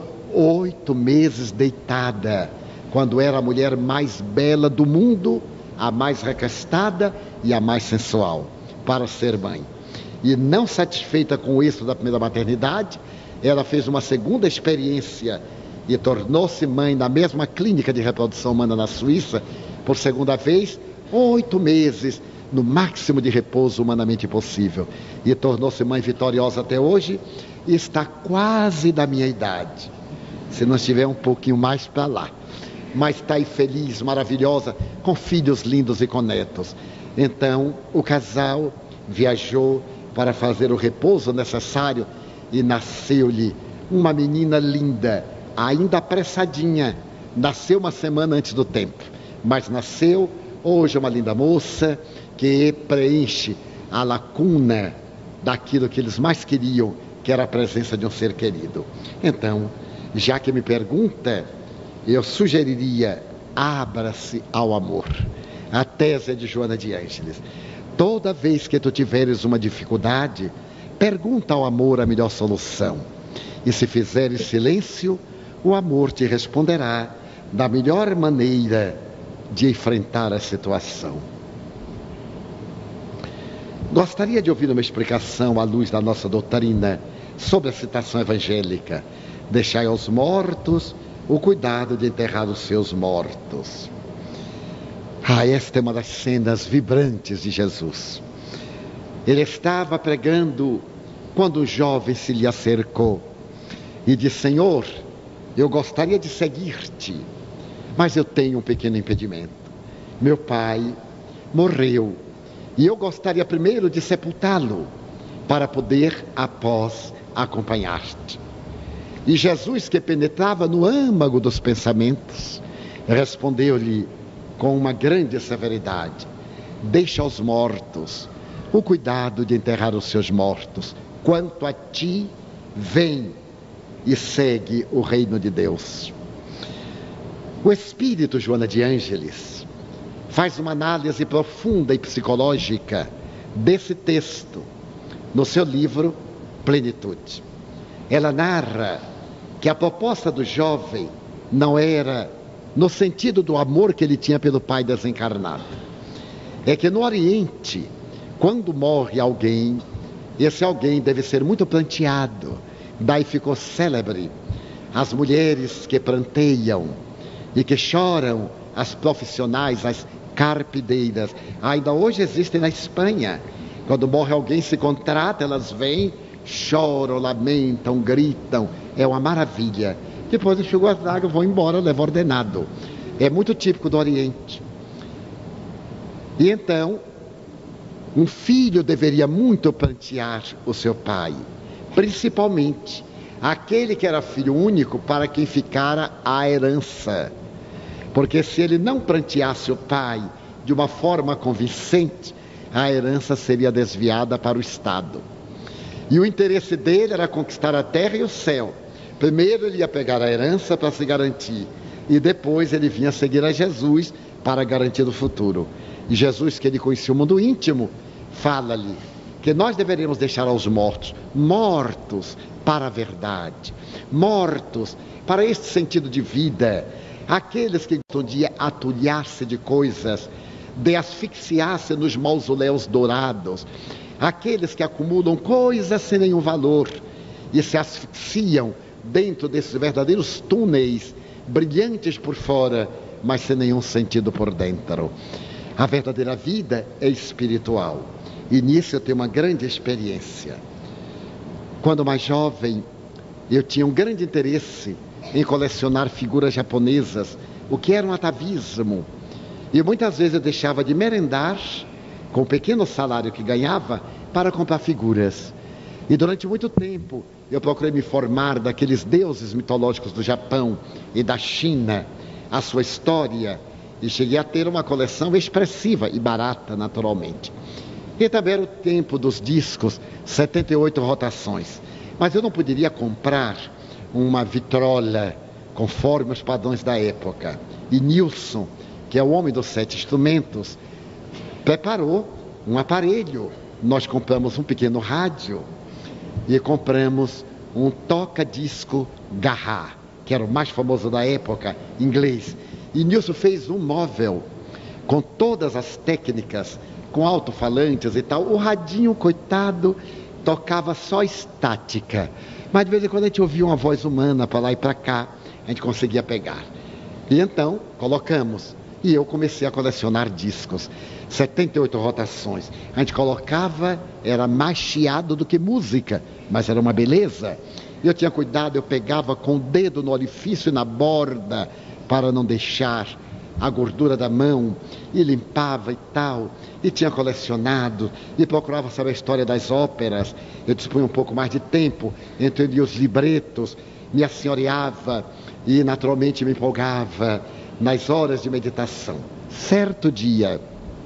8 meses deitada, quando era a mulher mais bela do mundo, a mais recastada e a mais sensual, para ser mãe. E não satisfeita com isso da primeira maternidade, ela fez uma segunda experiência e tornou-se mãe na mesma clínica de reprodução humana na Suíça, por segunda vez, 8 meses, no máximo de repouso humanamente possível. E tornou-se mãe vitoriosa até hoje, e está quase da minha idade, se não estiver um pouquinho mais para lá. Mas está aí feliz, maravilhosa, com filhos lindos e com netos. Então, o casal viajou para fazer o repouso necessário e nasceu-lhe uma menina linda, ainda apressadinha. Nasceu uma semana antes do tempo, mas nasceu hoje uma linda moça que preenche a lacuna daquilo que eles mais queriam, que era a presença de um ser querido. Então, já que me pergunta, eu sugeriria: abra-se ao amor. A tese é de Joana de Ângeles. Toda vez que tu tiveres uma dificuldade, pergunta ao amor a melhor solução. E se fizeres silêncio, o amor te responderá da melhor maneira de enfrentar a situação. Gostaria de ouvir uma explicação à luz da nossa doutrina sobre a citação evangélica: deixai aos mortos o cuidado de enterrar os seus mortos. Esta é uma das cenas vibrantes de Jesus. Ele estava pregando quando um jovem se lhe acercou e disse: Senhor, eu gostaria de seguir-te, mas eu tenho um pequeno impedimento. Meu pai morreu e eu gostaria primeiro de sepultá-lo, para poder, após, acompanhar-te. E Jesus, que penetrava no âmago dos pensamentos, respondeu-lhe com uma grande severidade: deixa aos mortos o cuidado de enterrar os seus mortos. Quanto a ti, vem e segue o reino de Deus. O espírito Joana de Ângeles faz uma análise profunda e psicológica desse texto no seu livro Plenitude. Ela narra que a proposta do jovem não era no sentido do amor que ele tinha pelo pai desencarnado. É que no Oriente, quando morre alguém, esse alguém deve ser muito pranteado. Daí ficou célebre as mulheres que pranteiam e que choram, as profissionais, as carpideiras. Ainda hoje existem na Espanha. Quando morre alguém, se contrata, elas vêm, choram, lamentam, gritam. É uma maravilha. Depois enxugam as lágrimas, vão embora, levam ordenado. É muito típico do Oriente. E então, um filho deveria muito prantear o seu pai, principalmente aquele que era filho único, para quem ficara a herança. Porque se ele não pranteasse o pai de uma forma convincente, a herança seria desviada para o Estado. E o interesse dele era conquistar a terra e o céu. Primeiro ele ia pegar a herança para se garantir, e depois ele vinha seguir a Jesus para garantir o futuro. E Jesus, que ele conhecia o mundo íntimo, fala-lhe que nós deveríamos deixar aos mortos, mortos para a verdade, mortos para este sentido de vida, aqueles que gostam de atulhar-se de coisas de asfixiar-se nos mausoléus dourados, aqueles que acumulam coisas sem nenhum valor e se asfixiam dentro desses verdadeiros túneis, brilhantes por fora, mas sem nenhum sentido por dentro. A verdadeira vida é espiritual, e nisso eu tenho uma grande experiência. Quando mais jovem, eu tinha um grande interesse em colecionar figuras japonesas, o que era um atavismo. E muitas vezes eu deixava de merendar com o pequeno salário que ganhava para comprar figuras. E durante muito tempo eu procurei me formar daqueles deuses mitológicos do Japão e da China, a sua história, e cheguei a ter uma coleção expressiva e barata, naturalmente. E também era o tempo dos discos, 78 rotações. Mas eu não poderia comprar uma vitrola conforme os padrões da época. E Nilson, que é o homem dos 7 instrumentos, preparou um aparelho. Nós compramos um pequeno rádio e compramos um toca-disco Garra, que era o mais famoso da época, inglês. E Nilson fez um móvel com todas as técnicas, com alto-falantes e tal. O radinho, coitado, tocava só estática, mas de vez em quando a gente ouvia uma voz humana para lá e para cá, a gente conseguia pegar. E então colocamos, e eu comecei a colecionar discos, 78 rotações. A gente colocava, era mais chiado do que música, mas era uma beleza. Eu tinha cuidado, eu pegava com o dedo no orifício e na borda para não deixar a gordura da mão, e limpava e tal, e tinha colecionado, e procurava saber a história das óperas. Eu dispunha um pouco mais de tempo, entendia os libretos, me assenhoreava e naturalmente me empolgava nas horas de meditação. Certo dia,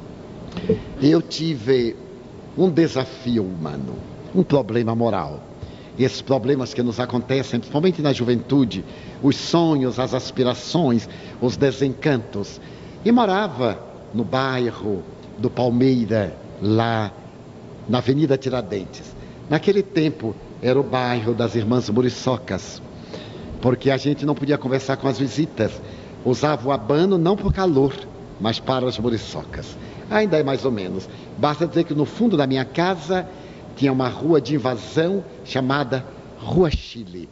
eu tive um desafio humano, um problema moral. Esses problemas que nos acontecem, principalmente na juventude, os sonhos, as aspirações, os desencantos. E morava no bairro do Palmeira, lá na Avenida Tiradentes. Naquele tempo era o bairro das Irmãs Muriçocas, porque a gente não podia conversar com as visitas. Usava o abano não por calor, mas para as muriçocas. Ainda é mais ou menos. Basta dizer que no fundo da minha casa tinha uma rua de invasão chamada Rua Chile.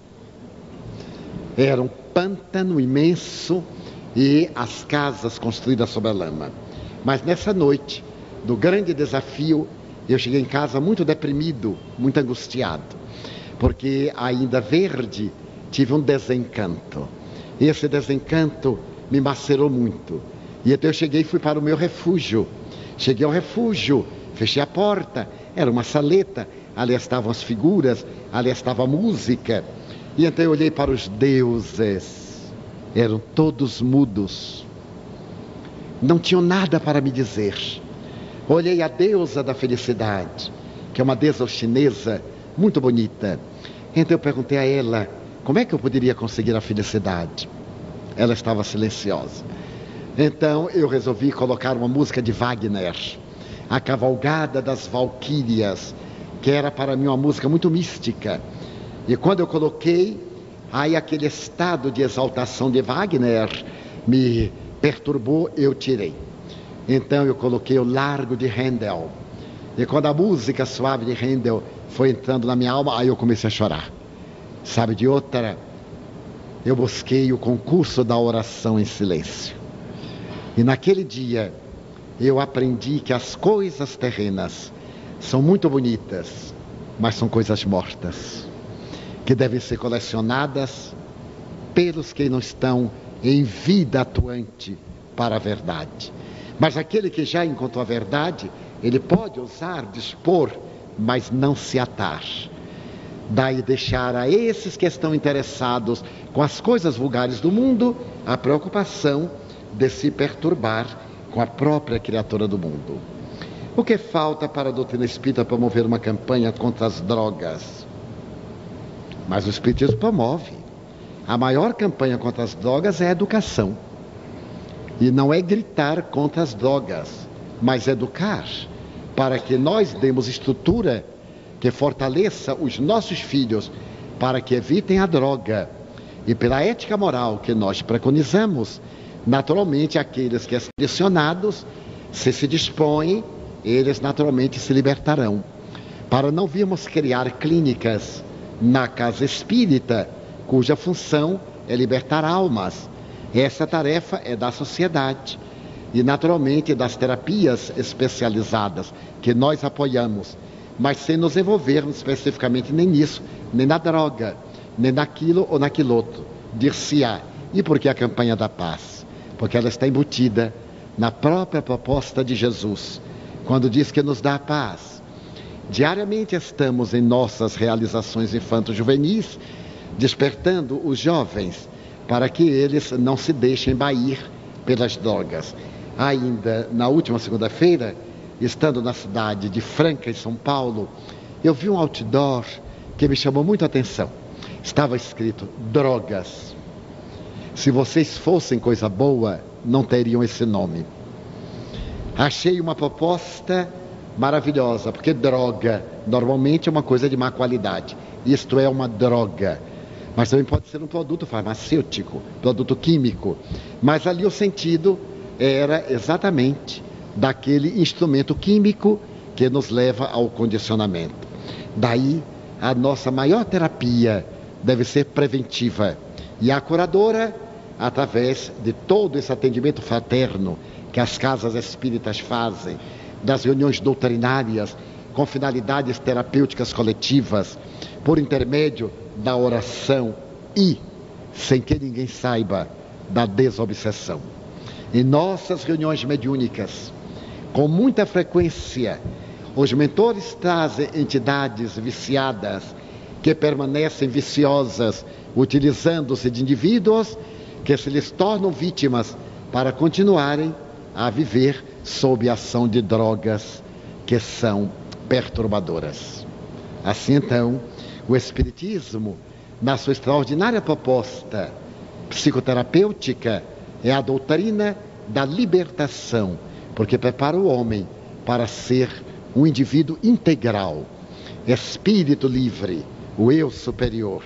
Era um pântano imenso e as casas construídas sobre a lama. Mas nessa noite do grande desafio, eu cheguei em casa muito deprimido, muito angustiado, porque ainda verde tive um desencanto. E esse desencanto me macerou muito. E então eu cheguei e fui para o meu refúgio. Cheguei ao refúgio, fechei a porta, era uma saleta, ali estavam as figuras, ali estava a música. E então eu olhei para os deuses, eram todos mudos, não tinham nada para me dizer. Olhei a deusa da felicidade, que é uma deusa chinesa, muito bonita. Então eu perguntei a ela, como é que eu poderia conseguir a felicidade? Ela estava silenciosa. Então eu resolvi colocar uma música de Wagner, A Cavalgada das Valquírias, que era para mim uma música muito mística. E quando eu coloquei, aí aquele estado de exaltação de Wagner me perturbou, eu tirei. Então eu coloquei o Largo de Handel. E quando a música suave de Handel foi entrando na minha alma, aí eu comecei a chorar. Sabe de outra? Eu busquei o concurso da oração em silêncio. E naquele dia eu aprendi que as coisas terrenas são muito bonitas, mas são coisas mortas, que devem ser colecionadas pelos que não estão em vida atuante para a verdade. Mas aquele que já encontrou a verdade, ele pode usar, dispor, mas não se atar. Daí deixar a esses que estão interessados com as coisas vulgares do mundo a preocupação de se perturbar com a própria criatura do mundo. O que falta para a doutrina espírita promover uma campanha contra as drogas? Mas o espiritismo promove. A maior campanha contra as drogas é a educação. E não é gritar contra as drogas, mas educar, para que nós demos estrutura que fortaleça os nossos filhos, para que evitem a droga. E pela ética moral que nós preconizamos, naturalmente aqueles que são condicionados Se dispõem, eles naturalmente se libertarão. Para não virmos criar clínicas na casa espírita, cuja função é libertar almas. Essa tarefa é da sociedade e, naturalmente, das terapias especializadas que nós apoiamos, mas sem nos envolvermos especificamente nem nisso, nem na droga, nem naquilo ou naquilo outro. Dir-se-á. E por que a campanha da paz? Porque ela está embutida na própria proposta de Jesus, quando diz que nos dá a paz. Diariamente estamos em nossas realizações infanto-juvenis, despertando os jovens para que eles não se deixem envair pelas drogas. Ainda na última segunda-feira, estando na cidade de Franca, em São Paulo, eu vi um outdoor que me chamou muito a atenção. Estava escrito: drogas. Se vocês fossem coisa boa, não teriam esse nome. Achei uma proposta maravilhosa, porque droga normalmente é uma coisa de má qualidade. Isto é uma droga. Mas também pode ser um produto farmacêutico, produto químico. Mas ali o sentido era exatamente daquele instrumento químico que nos leva ao condicionamento. Daí, a nossa maior terapia deve ser preventiva. E a curadora, através de todo esse atendimento fraterno que as casas espíritas fazem, das reuniões doutrinárias, com finalidades terapêuticas coletivas, por intermédio da oração e, sem que ninguém saiba, da desobsessão. Em nossas reuniões mediúnicas, com muita frequência, os mentores trazem entidades viciadas que permanecem viciosas, utilizando-se de indivíduos que se lhes tornam vítimas para continuarem a viver sob a ação de drogas que são perturbadoras. Assim, então, o Espiritismo, na sua extraordinária proposta psicoterapêutica, é a doutrina da libertação, porque prepara o homem para ser um indivíduo integral, espírito livre, o eu superior,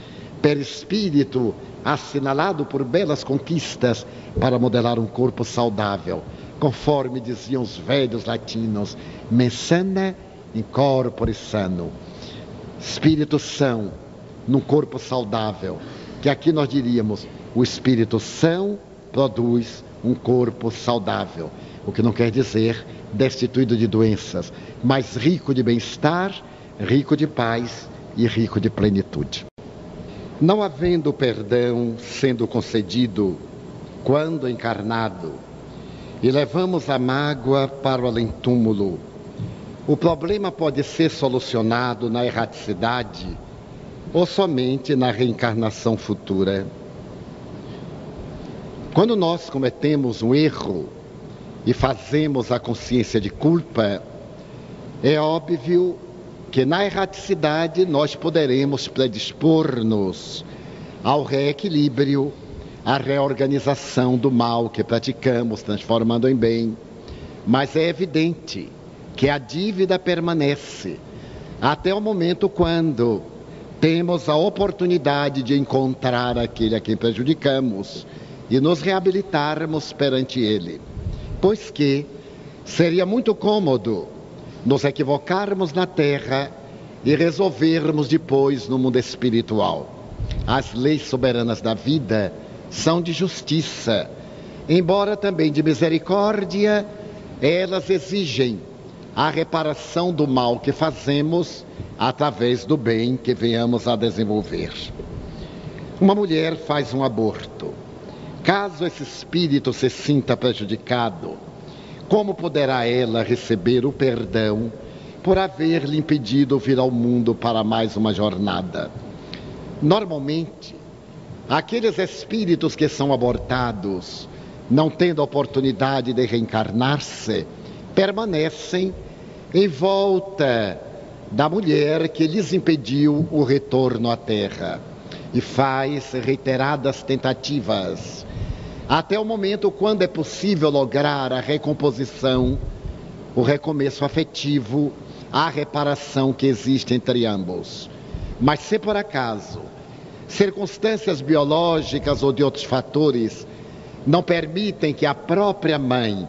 perispírito assinalado por belas conquistas para modelar um corpo saudável, conforme diziam os velhos latinos: mens sana in corpore sano. Espírito são num corpo saudável, que aqui nós diríamos: o espírito são produz um corpo saudável, o que não quer dizer destituído de doenças, mas rico de bem-estar, rico de paz e rico de plenitude. Não havendo perdão sendo concedido quando encarnado, e levamos a mágoa para o além-túmulo, o problema pode ser solucionado na erraticidade ou somente na reencarnação futura. Quando nós cometemos um erro e fazemos a consciência de culpa, é óbvio que na erraticidade nós poderemos predispor-nos ao reequilíbrio, à reorganização do mal que praticamos, transformando em bem. Mas é evidente que a dívida permanece até o momento quando temos a oportunidade de encontrar aquele a quem prejudicamos e nos reabilitarmos perante ele. Pois que seria muito cômodo nos equivocarmos na terra e resolvermos depois no mundo espiritual. As leis soberanas da vida são de justiça, embora também de misericórdia. Elas exigem a reparação do mal que fazemos através do bem que venhamos a desenvolver. Uma mulher faz um aborto. Caso esse espírito se sinta prejudicado, como poderá ela receber o perdão por haver lhe impedido vir ao mundo para mais uma jornada? Normalmente, aqueles espíritos que são abortados, não tendo a oportunidade de reencarnar-se, permanecem em volta da mulher que lhes impediu o retorno à terra e faz reiteradas tentativas, até o momento quando é possível lograr a recomposição, o recomeço afetivo, a reparação que existe entre ambos. Mas se por acaso circunstâncias biológicas ou de outros fatores não permitem que a própria mãe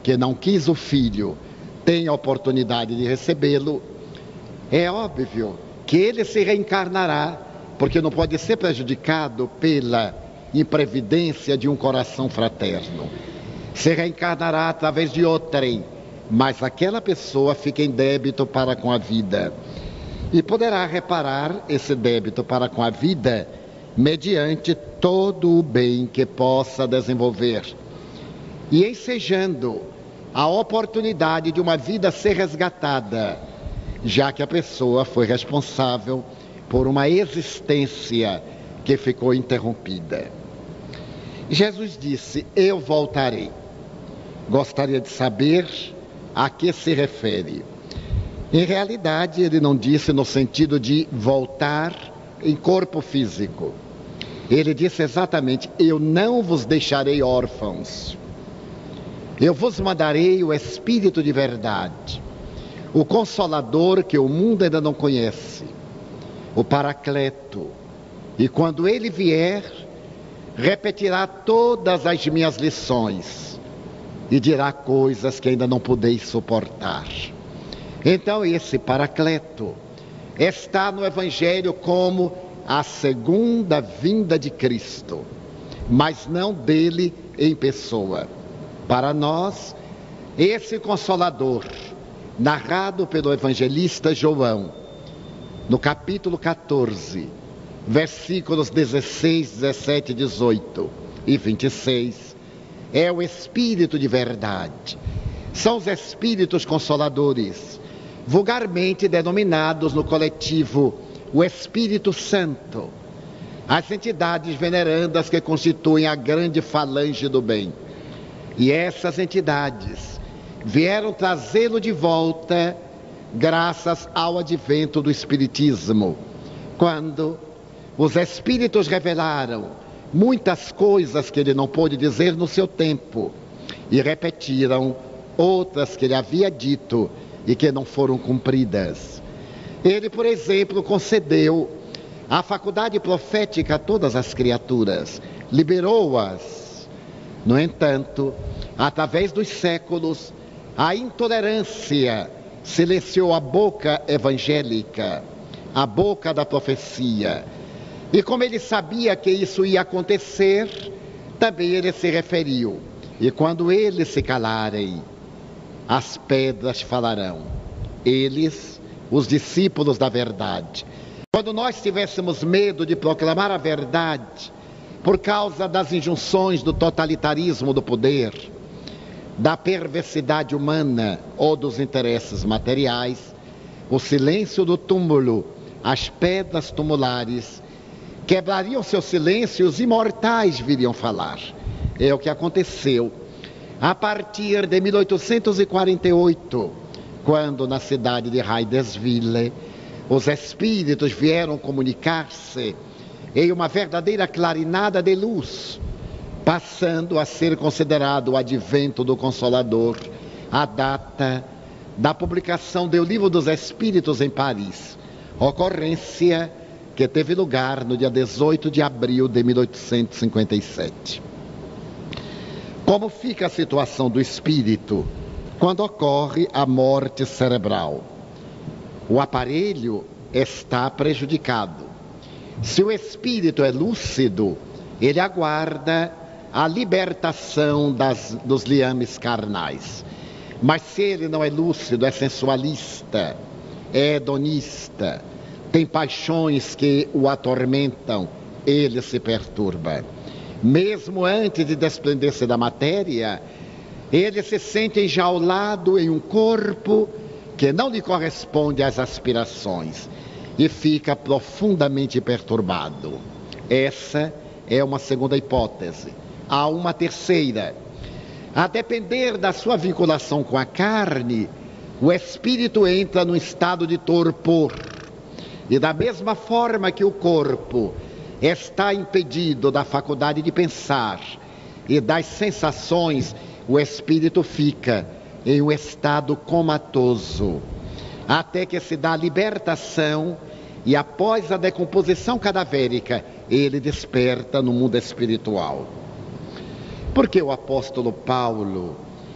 que não quis o filho tem a oportunidade de recebê-lo, é óbvio que ele se reencarnará, porque não pode ser prejudicado pela imprevidência de um coração fraterno. Se reencarnará através de outrem, mas aquela pessoa fica em débito para com a vida. E poderá reparar esse débito para com a vida mediante todo o bem que possa desenvolver. E ensejando a oportunidade de uma vida ser resgatada, já que a pessoa foi responsável por uma existência que ficou interrompida. Jesus disse: eu voltarei. Gostaria de saber a que se refere. Em realidade, ele não disse no sentido de voltar em corpo físico. Ele disse exatamente: eu não vos deixarei órfãos. Eu vos mandarei o Espírito de verdade, o Consolador que o mundo ainda não conhece, o Paracleto. E quando ele vier, repetirá todas as minhas lições e dirá coisas que ainda não podeis suportar. Então esse Paracleto está no Evangelho como a segunda vinda de Cristo, mas não dele em pessoa. Para nós, esse Consolador, narrado pelo evangelista João, no capítulo 14, versículos 16, 17, 18 e 26, é o Espírito de verdade. São os Espíritos Consoladores, vulgarmente denominados no coletivo o Espírito Santo, as entidades venerandas que constituem a grande falange do bem. E essas entidades vieram trazê-lo de volta graças ao advento do Espiritismo, quando os Espíritos revelaram muitas coisas que ele não pôde dizer no seu tempo e repetiram outras que ele havia dito e que não foram cumpridas. Ele, por exemplo, concedeu a faculdade profética a todas as criaturas, liberou-as. No entanto, através dos séculos, a intolerância silenciou a boca evangélica, a boca da profecia. E como ele sabia que isso ia acontecer, também ele se referiu: e quando eles se calarem, as pedras falarão. Eles, os discípulos da verdade. Quando nós tivéssemos medo de proclamar a verdade, por causa das injunções do totalitarismo do poder, da perversidade humana ou dos interesses materiais, o silêncio do túmulo, as pedras tumulares, quebrariam seu silêncio e os imortais viriam falar. É o que aconteceu a partir de 1848, quando na cidade de Hydesville, os espíritos vieram comunicar-se em uma verdadeira clarinada de luz, passando a ser considerado o advento do Consolador, a data da publicação do Livro dos Espíritos em Paris, ocorrência que teve lugar no dia 18 de abril de 1857. Como fica a situação do espírito quando ocorre a morte cerebral? O aparelho está prejudicado. Se o espírito é lúcido, ele aguarda a libertação dos liames carnais. Mas se ele não é lúcido, é sensualista, é hedonista, tem paixões que o atormentam, ele se perturba. Mesmo antes de desprender-se da matéria, ele se sente enjaulado em um corpo que não lhe corresponde às aspirações e fica profundamente perturbado. Essa é uma segunda hipótese. Há uma terceira. A depender da sua vinculação com a carne, o espírito entra num estado de torpor. E da mesma forma que o corpo está impedido da faculdade de pensar e das sensações, o espírito fica em um estado comatoso, até que se dá a libertação e após a decomposição cadavérica, ele desperta no mundo espiritual. Porque o apóstolo Paulo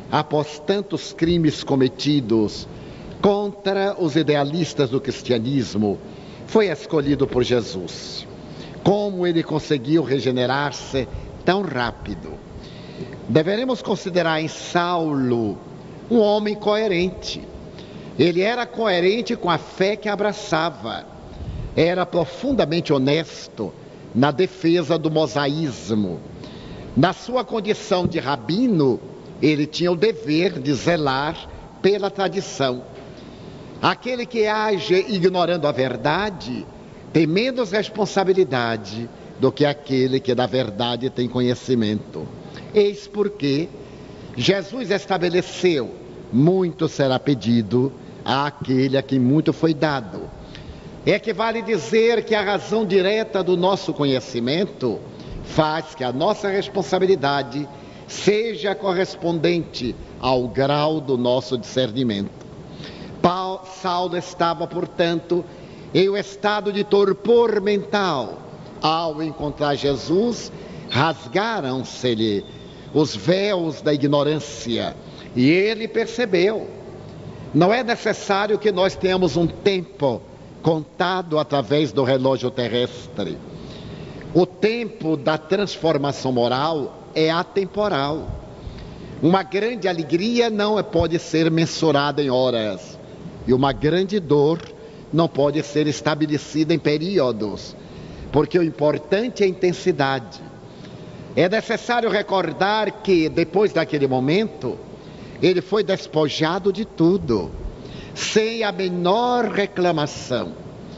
após tantos crimes cometidos contra os idealistas do cristianismo, foi escolhido por Jesus. Como ele conseguiu regenerar-se tão rápido? Deveremos considerar em Saulo um homem coerente. Ele era coerente com a fé que abraçava. Era profundamente honesto na defesa do mosaísmo. Na sua condição de rabino, ele tinha o dever de zelar pela tradição. Aquele que age ignorando a verdade tem menos responsabilidade do que aquele que da verdade tem conhecimento. Eis porque Jesus estabeleceu: muito será pedido àquele a quem muito foi dado. Equivale dizer que a razão direta do nosso conhecimento faz que a nossa responsabilidade seja correspondente ao grau do nosso discernimento. Saulo estava, portanto, em um estado de torpor mental. Ao encontrar Jesus, rasgaram-se-lhe os véus da ignorância e ele percebeu. Não é necessário que nós tenhamos um tempo contado através do relógio terrestre. O tempo da transformação moral é atemporal. Uma grande alegria não pode ser mensurada em horas, e uma grande dor não pode ser estabelecida em períodos, porque o importante é a intensidade. É necessário recordar que, depois daquele momento, ele foi despojado de tudo, sem a menor reclamação.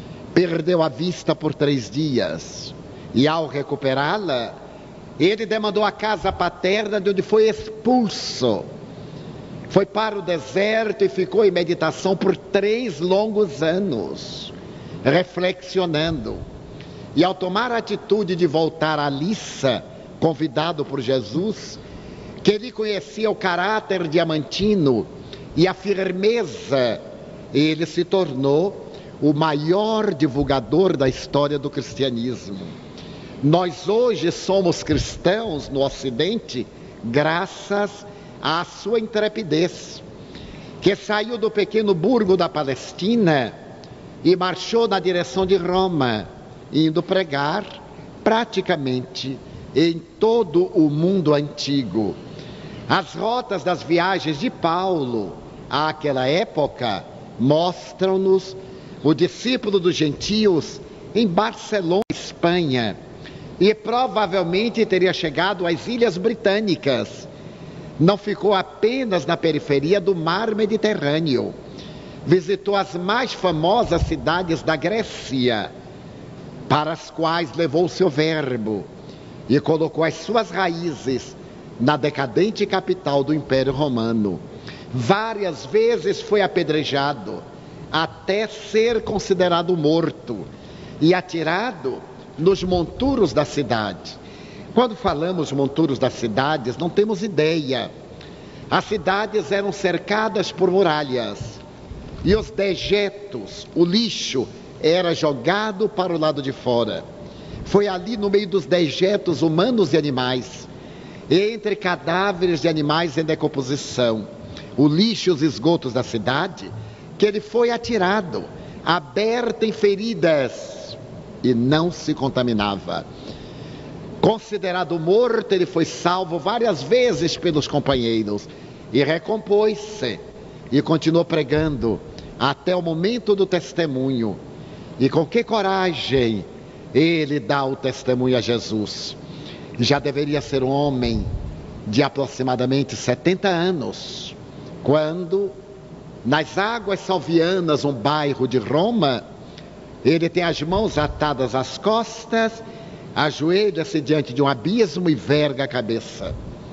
Perdeu a vista por 3 dias, e ao recuperá-la, ele demandou a casa paterna, de onde foi expulso. Foi para o deserto e ficou em meditação por 3 longos anos, reflexionando. E ao tomar a atitude de voltar a Lissa, convidado por Jesus, que ele conhecia o caráter diamantino e a firmeza, ele se tornou o maior divulgador da história do cristianismo. Nós hoje somos cristãos no Ocidente graças à sua intrepidez, que saiu do pequeno burgo da Palestina e marchou na direção de Roma, indo pregar praticamente em todo o mundo antigo. As rotas das viagens de Paulo àquela época mostram-nos o discípulo dos gentios em Barcelona, Espanha, e provavelmente teria chegado às Ilhas Britânicas. Não ficou apenas na periferia do mar Mediterrâneo. Visitou as mais famosas cidades da Grécia, para as quais levou o seu verbo, e colocou as suas raízes na decadente capital do Império Romano. Várias vezes foi apedrejado, até ser considerado morto, e atirado nos monturos da cidade. Quando falamos monturos das cidades, não temos ideia. As cidades eram cercadas por muralhas, e os dejetos, o lixo, era jogado para o lado de fora. Foi ali, no meio dos dejetos humanos e animais, entre cadáveres de animais em decomposição, o lixo e os esgotos da cidade, que ele foi atirado, aberto em feridas, e não se contaminava. Considerado morto, ele foi salvo várias vezes pelos companheiros e recompôs-se e continuou pregando até o momento do testemunho. E com que coragem ele dá o testemunho a Jesus. Já deveria ser um homem de aproximadamente 70 anos, quando, nas águas salvianas, um bairro de Roma, ele tem as mãos atadas às costas, ajoelha-se diante de um abismo e verga a cabeça.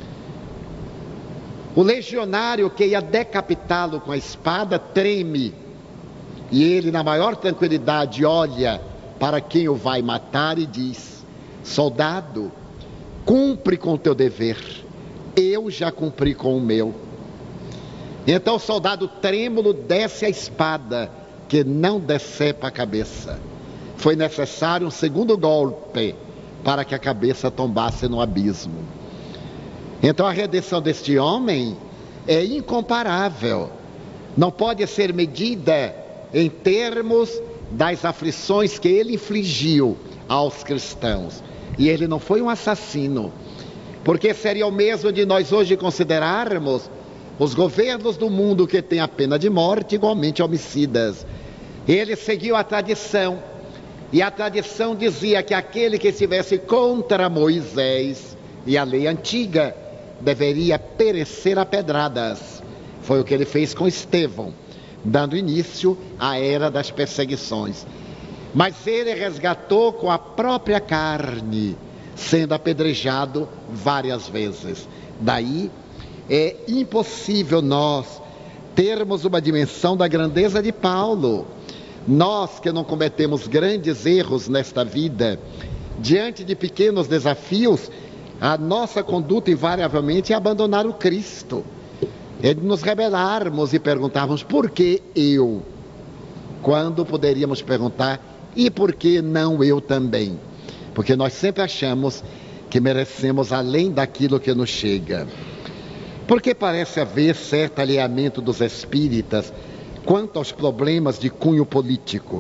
O legionário que ia decapitá-lo com a espada treme, e ele, na maior tranquilidade, olha para quem o vai matar e diz: soldado, cumpre com o teu dever, eu já cumpri com o meu. Então o soldado trêmulo desce a espada, que não decepa a cabeça. Foi necessário um segundo golpe para que a cabeça tombasse no abismo. Então a redenção deste homem é incomparável. Não pode ser medida em termos das aflições que ele infligiu aos cristãos. E ele não foi um assassino, porque seria o mesmo de nós hoje considerarmos os governos do mundo que têm a pena de morte igualmente homicidas. Ele seguiu a tradição, e a tradição dizia que aquele que estivesse contra Moisés e a lei antiga deveria perecer a pedradas. Foi o que ele fez com Estevão, dando início à era das perseguições. Mas ele resgatou com a própria carne, sendo apedrejado várias vezes. Daí é impossível nós termos uma dimensão da grandeza de Paulo. Nós que não cometemos grandes erros nesta vida, diante de pequenos desafios, a nossa conduta invariavelmente é abandonar o Cristo. É de nos rebelarmos e perguntarmos: por que eu? Quando poderíamos perguntar: e por que não eu também? Porque nós sempre achamos que merecemos além daquilo que nos chega. Porque parece haver certo alinhamento dos espíritas quanto aos problemas de cunho político.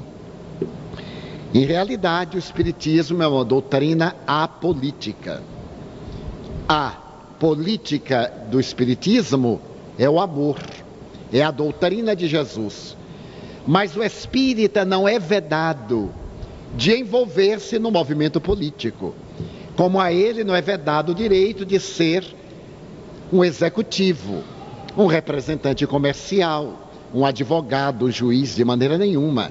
Em realidade, o espiritismo é uma doutrina apolítica. A política do espiritismo é o amor, é a doutrina de Jesus. Mas o espírita não é vedado de envolver-se no movimento político, como a ele não é vedado o direito de ser um executivo, um representante comercial, um advogado, um juiz, de maneira nenhuma.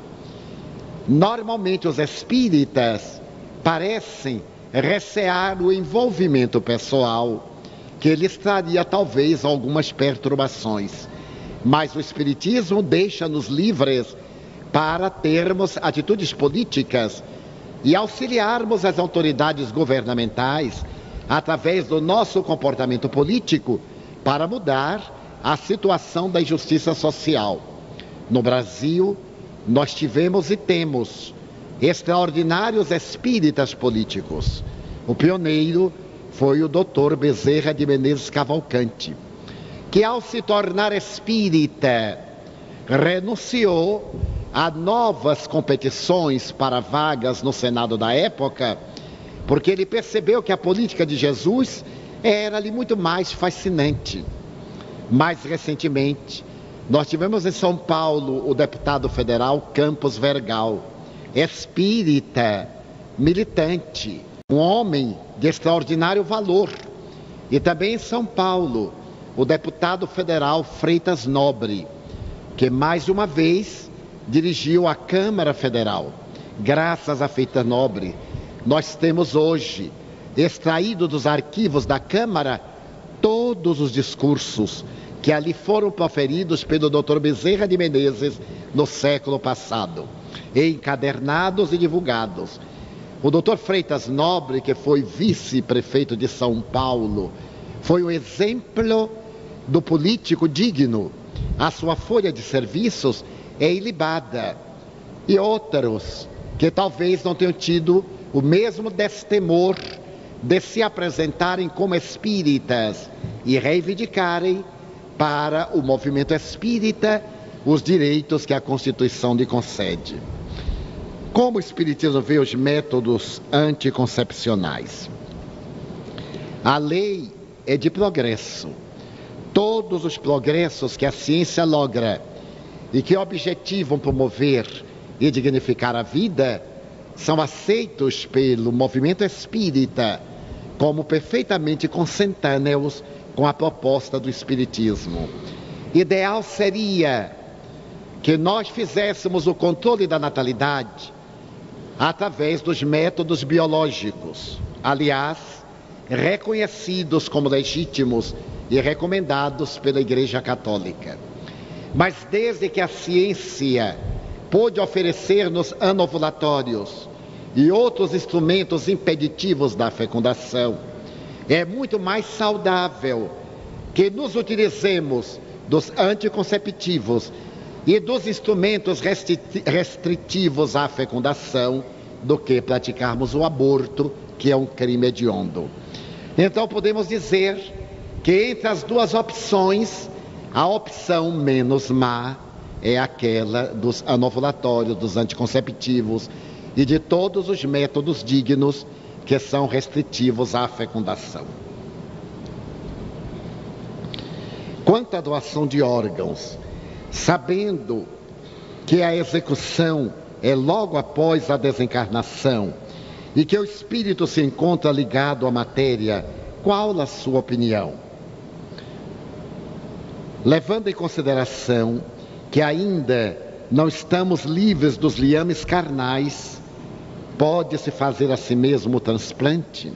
Normalmente os espíritas parecem recear o envolvimento pessoal, que lhes traria talvez algumas perturbações. Mas o espiritismo deixa-nos livres para termos atitudes políticas e auxiliarmos as autoridades governamentais através do nosso comportamento político para mudar a situação da injustiça social. No Brasil, nós tivemos e temos extraordinários espíritas políticos. O pioneiro foi o Dr. Bezerra de Menezes Cavalcante, que ao se tornar espírita, renunciou a novas competições para vagas no Senado da época, porque ele percebeu que a política de Jesus era-lhe muito mais fascinante. Mais recentemente, nós tivemos em São Paulo o deputado federal Campos Vergal, espírita, militante, um homem de extraordinário valor. E também em São Paulo, o deputado federal Freitas Nobre, que mais uma vez dirigiu a Câmara Federal. Graças a Freitas Nobre, nós temos hoje, extraído dos arquivos da Câmara, todos os discursos que ali foram proferidos pelo Dr. Bezerra de Menezes no século passado, encadernados e divulgados. O Dr. Freitas Nobre, que foi vice-prefeito de São Paulo, foi um exemplo do político digno. A sua folha de serviços é ilibada. E outros que talvez não tenham tido o mesmo destemor de se apresentarem como espíritas e reivindicarem para o movimento espírita os direitos que a Constituição lhe concede. Como o espiritismo vê os métodos anticoncepcionais? A lei é de progresso. Todos os progressos que a ciência logra e que objetivam promover e dignificar a vida são aceitos pelo movimento espírita como perfeitamente consentâneos com a proposta do espiritismo. Ideal seria que nós fizéssemos o controle da natalidade através dos métodos biológicos, aliás, reconhecidos como legítimos e recomendados pela Igreja Católica. Mas desde que a ciência pôde oferecer-nos anovulatórios e outros instrumentos impeditivos da fecundação, é muito mais saudável que nos utilizemos dos anticonceptivos e dos instrumentos restritivos à fecundação do que praticarmos o aborto, que é um crime hediondo. Então podemos dizer que entre as duas opções A opção menos má é aquela dos anovulatórios, dos anticonceptivos e de todos os métodos dignos que são restritivos à fecundação. Quanto à doação de órgãos, sabendo que a execução é logo após a desencarnação e que o espírito se encontra ligado à matéria, qual a sua opinião? Levando em consideração que ainda não estamos livres dos liames carnais, pode-se fazer a si mesmo o transplante?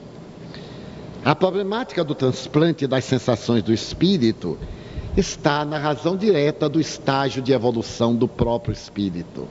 A problemática do transplante das sensações do espírito está na razão direta do estágio de evolução do próprio espírito.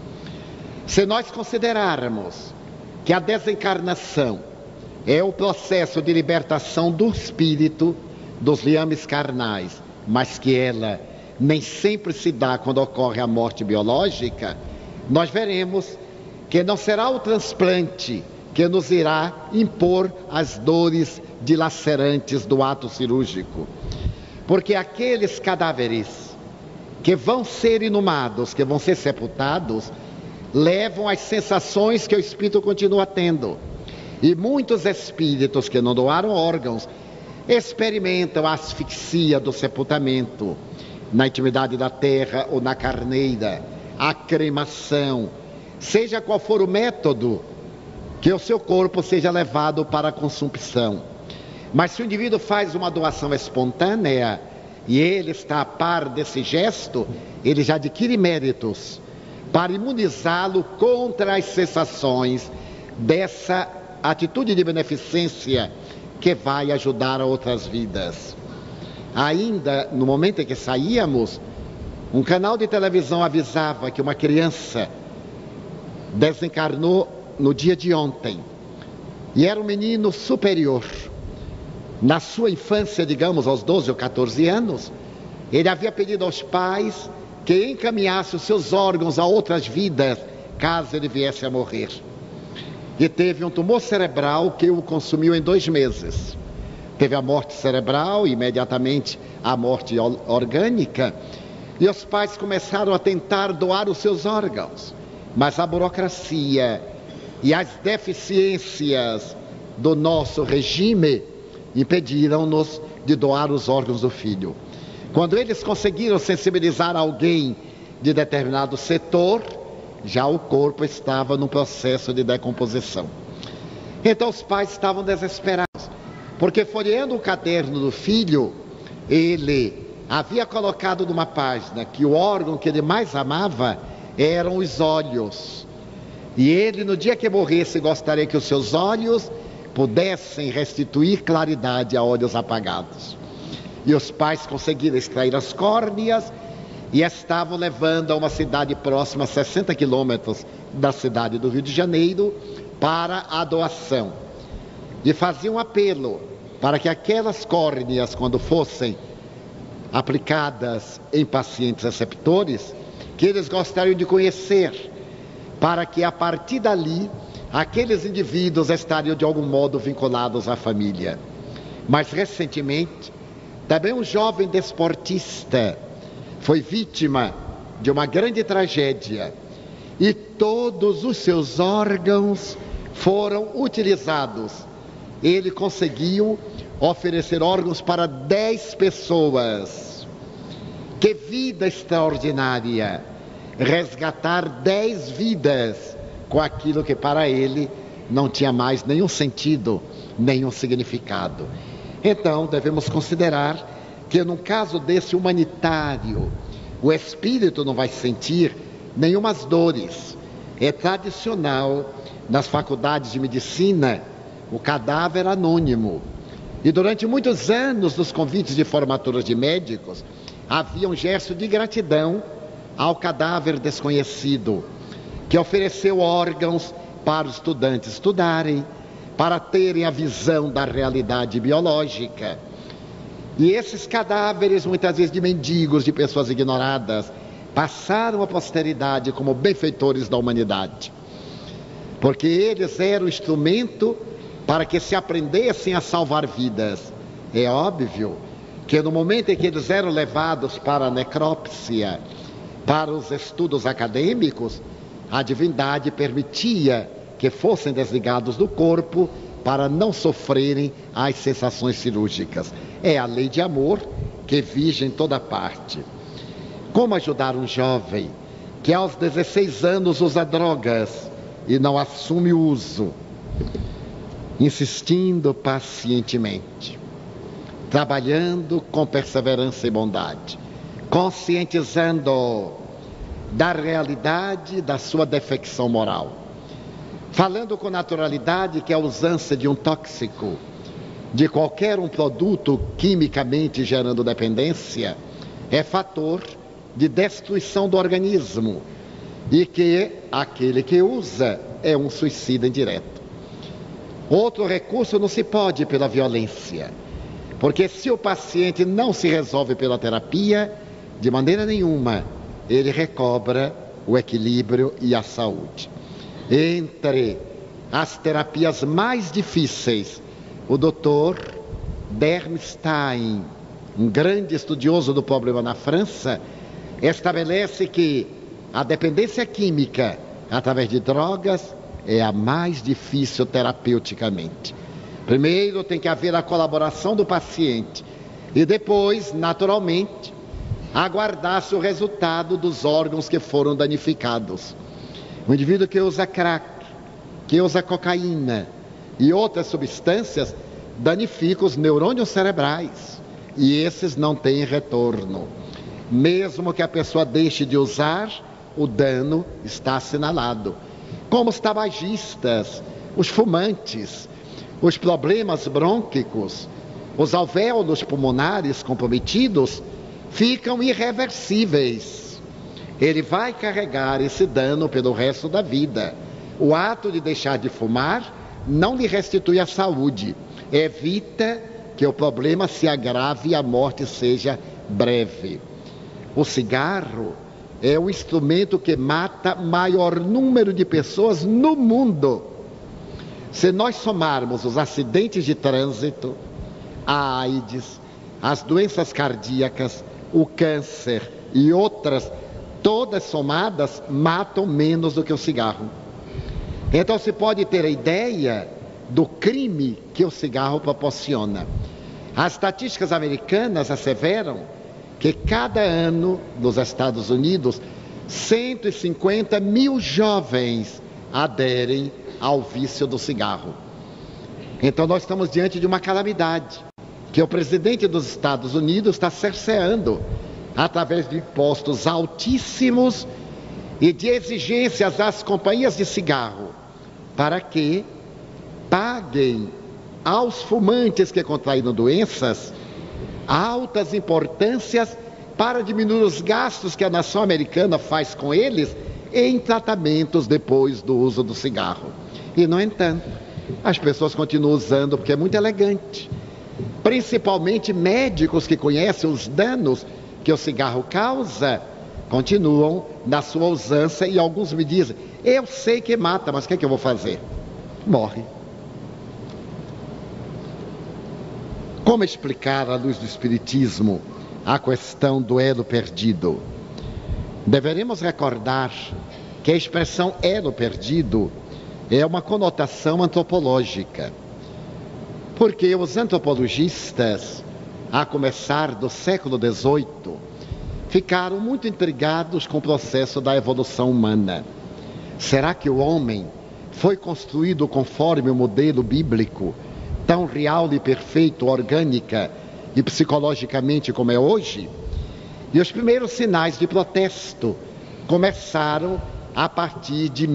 Se nós considerarmos que a desencarnação é o processo de libertação do espírito dos liames carnais, mas que ela nem sempre se dá quando ocorre a morte biológica, nós veremos que não será o transplante que nos irá impor as dores dilacerantes do ato cirúrgico. Porque aqueles cadáveres que vão ser inumados, que vão ser sepultados, levam as sensações que o espírito continua tendo. E muitos espíritos que não doaram órgãos experimentam a asfixia do sepultamento, na intimidade da terra ou na carneira, a cremação, seja qual for o método, que o seu corpo seja levado para a consumpção. Mas se o indivíduo faz uma doação espontânea e ele está a par desse gesto, ele já adquire méritos para imunizá-lo contra as sensações dessa atitude de beneficência que vai ajudar a outras vidas. Ainda no momento em que saíamos, um canal de televisão avisava que uma criança desencarnou no dia de ontem e era um menino superior. Na sua infância, digamos aos 12 ou 14 anos, ele havia pedido aos pais que encaminhasse os seus órgãos a outras vidas, caso ele viesse a morrer. E teve um tumor cerebral que o consumiu em 2 meses. Teve a morte cerebral, imediatamente a morte orgânica, e os pais começaram a tentar doar os seus órgãos. Mas a burocracia e as deficiências do nosso regime impediram-nos de doar os órgãos do filho. Quando eles conseguiram sensibilizar alguém de determinado setor, já o corpo estava no processo de decomposição. Então os pais estavam desesperados, porque folheando o caderno do filho, ele havia colocado numa página que o órgão que ele mais amava eram os olhos. E ele, no dia que morresse, gostaria que os seus olhos pudessem restituir claridade a olhos apagados. E os pais conseguiram extrair as córneas e estavam levando a uma cidade próxima, a 60 quilômetros da cidade do Rio de Janeiro, para a doação. E faziam um apelo para que aquelas córneas, quando fossem aplicadas em pacientes receptores, que eles gostariam de conhecer, para que a partir dali aqueles indivíduos estariam de algum modo vinculados à família. Mas recentemente, também um jovem desportista foi vítima de uma grande tragédia e todos os seus órgãos foram utilizados. Ele conseguiu oferecer órgãos para 10 pessoas. Que vida extraordinária! Resgatar 10 vidas com aquilo que para ele não tinha mais nenhum sentido, nenhum significado. Então devemos considerar que num caso desse humanitário, o espírito não vai sentir nenhumas dores. É tradicional nas faculdades de medicina o cadáver anônimo. E durante muitos anos, nos convites de formaturas de médicos, havia um gesto de gratidão ao cadáver desconhecido, que ofereceu órgãos para os estudantes estudarem, para terem a visão da realidade biológica. E esses cadáveres, muitas vezes de mendigos, de pessoas ignoradas, passaram à posteridade como benfeitores da humanidade, porque eles eram o instrumento para que se aprendessem a salvar vidas. É óbvio que no momento em que eles eram levados para a necrópsia, para os estudos acadêmicos, a divindade permitia que fossem desligados do corpo para não sofrerem as sensações cirúrgicas. É a lei de amor que vige em toda parte. Como ajudar um jovem que aos 16 anos usa drogas e não assume o uso? Insistindo pacientemente, trabalhando com perseverança e bondade, conscientizando da realidade da sua defecção moral, falando com naturalidade que a usança de um tóxico, de qualquer um produto quimicamente gerando dependência, é fator de destruição do organismo e que aquele que usa é um suicida indireto. Outro recurso não se pode pela violência, porque se o paciente não se resolve pela terapia, de maneira nenhuma ele recobra o equilíbrio e a saúde. Entre as terapias mais difíceis, o Dr. Bernstein, um grande estudioso do problema na França, estabelece que a dependência química através de drogas é a mais difícil terapeuticamente. Primeiro tem que haver a colaboração do paciente e depois, naturalmente, aguardar-se o resultado dos órgãos que foram danificados. O indivíduo que usa crack, que usa cocaína e outras substâncias danifica os neurônios cerebrais e esses não têm retorno. Mesmo que a pessoa deixe de usar, o dano está assinalado. Como os tabagistas, os fumantes, os problemas brônquicos, os alvéolos pulmonares comprometidos ficam irreversíveis. Ele vai carregar esse dano pelo resto da vida. O ato de deixar de fumar não lhe restitui a saúde, evita que o problema se agrave e a morte seja breve. O cigarro é o instrumento que mata maior número de pessoas no mundo. Se nós somarmos os acidentes de trânsito, a AIDS, as doenças cardíacas, o câncer e outras, todas somadas matam menos do que o cigarro. Então se pode ter a ideia do crime que o cigarro proporciona. As estatísticas americanas asseveram que cada ano nos Estados Unidos 150 mil jovens aderem ao vício do cigarro. Então nós estamos diante de uma calamidade que o presidente dos Estados Unidos está cerceando através de impostos altíssimos e de exigências às companhias de cigarro para que paguem aos fumantes que contraíram doenças altas importâncias para diminuir os gastos que a nação americana faz com eles em tratamentos depois do uso do cigarro. E, no entanto, as pessoas continuam usando porque é muito elegante. Principalmente médicos que conhecem os danos que o cigarro causa, continuam na sua usança e alguns me dizem, eu sei que mata, mas o que é que eu vou fazer? Morre. Como explicar à luz do Espiritismo a questão do elo perdido? Deveremos recordar que a expressão elo perdido é uma conotação antropológica, porque os antropologistas, a começar do século XVIII, ficaram muito intrigados com o processo da evolução humana. Será que o homem foi construído conforme o modelo bíblico, tão real e perfeito, orgânica e psicologicamente como é hoje? E os primeiros sinais de protesto começaram a partir de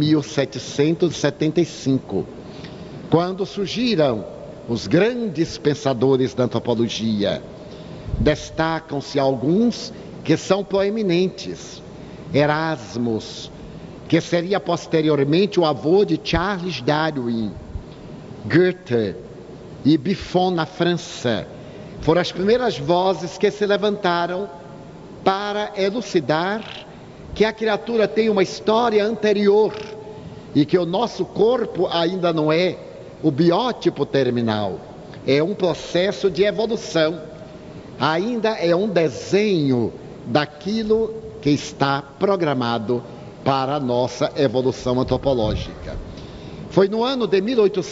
1775, quando surgiram os grandes pensadores da antropologia. Destacam-se alguns que são proeminentes. Erasmus, que seria posteriormente o avô de Charles Darwin, Goethe e Buffon na França, foram as primeiras vozes que se levantaram para elucidar que a criatura tem uma história anterior e que o nosso corpo ainda não é o biótipo terminal, é um processo de evolução. ainda é um desenho daquilo que está programado para a nossa evolução antropológica. Foi no ano de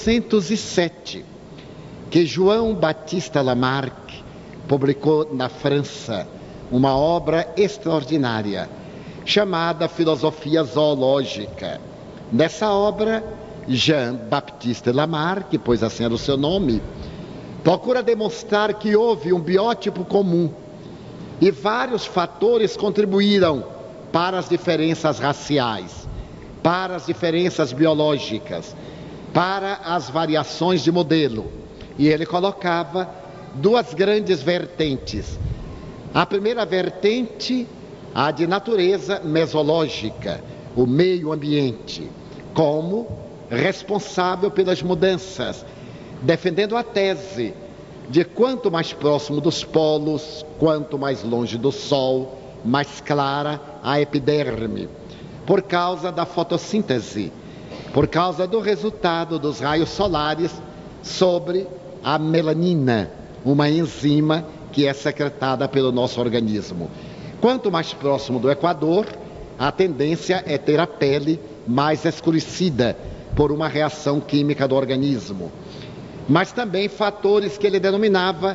1807 que João Batista Lamarck publicou na França uma obra extraordinária chamada Filosofia Zoológica. Nessa obra, Jean-Baptiste Lamarck, pois assim era o seu nome, procura demonstrar que houve um biótipo comum e vários fatores contribuíram para as diferenças raciais, para as diferenças biológicas, para as variações de modelo. E ele colocava duas grandes vertentes. A primeira vertente, a de natureza mesológica, o meio ambiente, como responsável pelas mudanças, defendendo a tese de quanto mais próximo dos polos, quanto mais longe do Sol, mais clara a epiderme, por causa da fotossíntese, por causa do resultado dos raios solares sobre a melanina, uma enzima que é secretada pelo nosso organismo. Quanto mais próximo do Equador, a tendência é ter a pele mais escurecida por uma reação química do organismo. Mas também fatores que ele denominava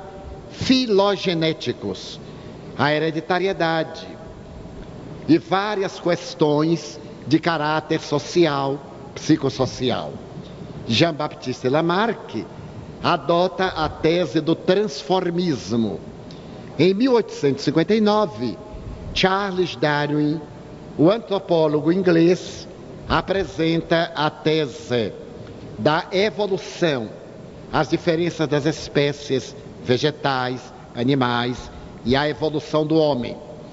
filogenéticos, a hereditariedade e várias questões de caráter social, psicossocial. Jean-Baptiste Lamarck adota a tese do transformismo. Em 1859, Charles Darwin, o antropólogo inglês, apresenta a tese da evolução, as diferenças das espécies vegetais, animais e a evolução do homem.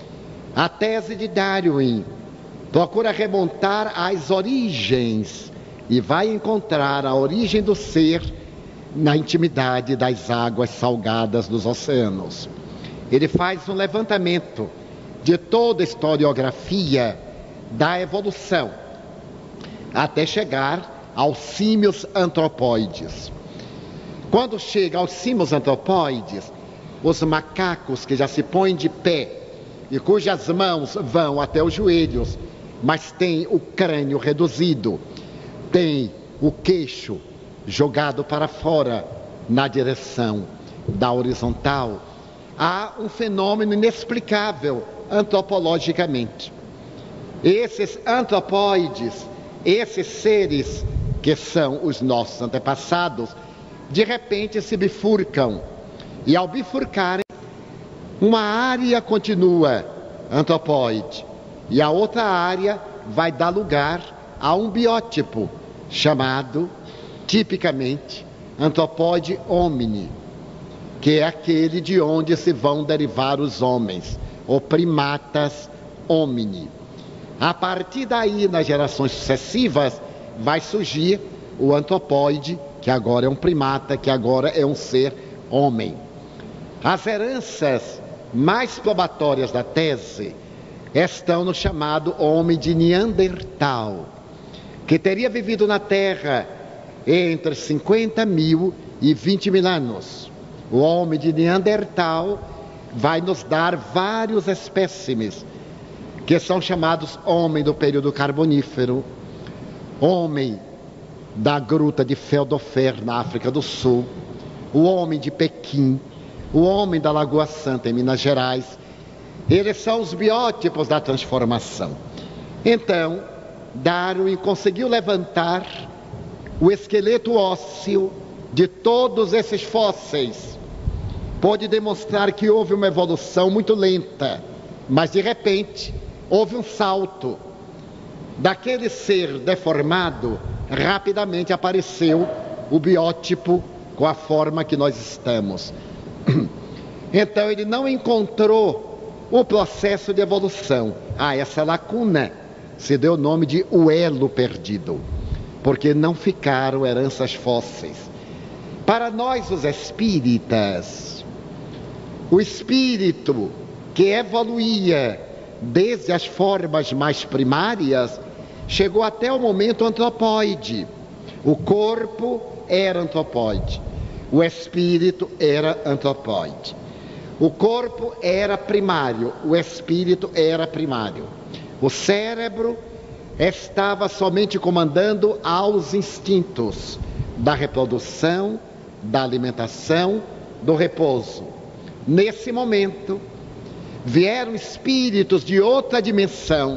A tese de Darwin procura remontar às origens e vai encontrar a origem do ser na intimidade das águas salgadas dos oceanos. Ele faz um levantamento de toda a historiografia da evolução, até chegar aos símios antropóides. Quando chega aos símios antropóides, os macacos que já se põem de pé e cujas mãos vão até os joelhos, mas tem o crânio reduzido, tem o queixo jogado para fora na direção da horizontal, há um fenômeno inexplicável antropologicamente. Esses antropóides, esses seres que são os nossos antepassados, de repente se bifurcam, e ao bifurcarem, uma área continua antropóide e a outra área vai dar lugar a um biótipo chamado, tipicamente, antropóide homini, que é aquele de onde se vão derivar os homens, ou primatas homini. A partir daí, nas gerações sucessivas, vai surgir o antropóide, que agora é um primata, que agora é um ser homem. As heranças mais probatórias da tese estão no chamado homem de Neandertal, que teria vivido na Terra entre 50 mil e 20 mil anos. O homem de Neandertal vai nos dar vários espécimes, que são chamados homem do período carbonífero, homem da gruta de Feldofer, na África do Sul, o homem de Pequim, o homem da Lagoa Santa, em Minas Gerais. Eles são os biótipos da transformação. Então, Darwin conseguiu levantar o esqueleto ósseo de todos esses fósseis. Pôde demonstrar que houve uma evolução muito lenta, mas de repente houve um salto. Daquele ser deformado, rapidamente apareceu o biótipo com a forma que nós estamos. Então ele não encontrou o processo de evolução. A essa lacuna se deu o nome de o elo perdido, porque não ficaram heranças fósseis. Para nós, os espíritas, o espírito que evoluía desde as formas mais primárias chegou até o momento antropóide. O corpo era antropóide, o espírito era antropóide. O corpo era primário, o espírito era primário. O cérebro estava somente comandando aos instintos da reprodução, da alimentação, do repouso. Nesse momento, vieram espíritos de outra dimensão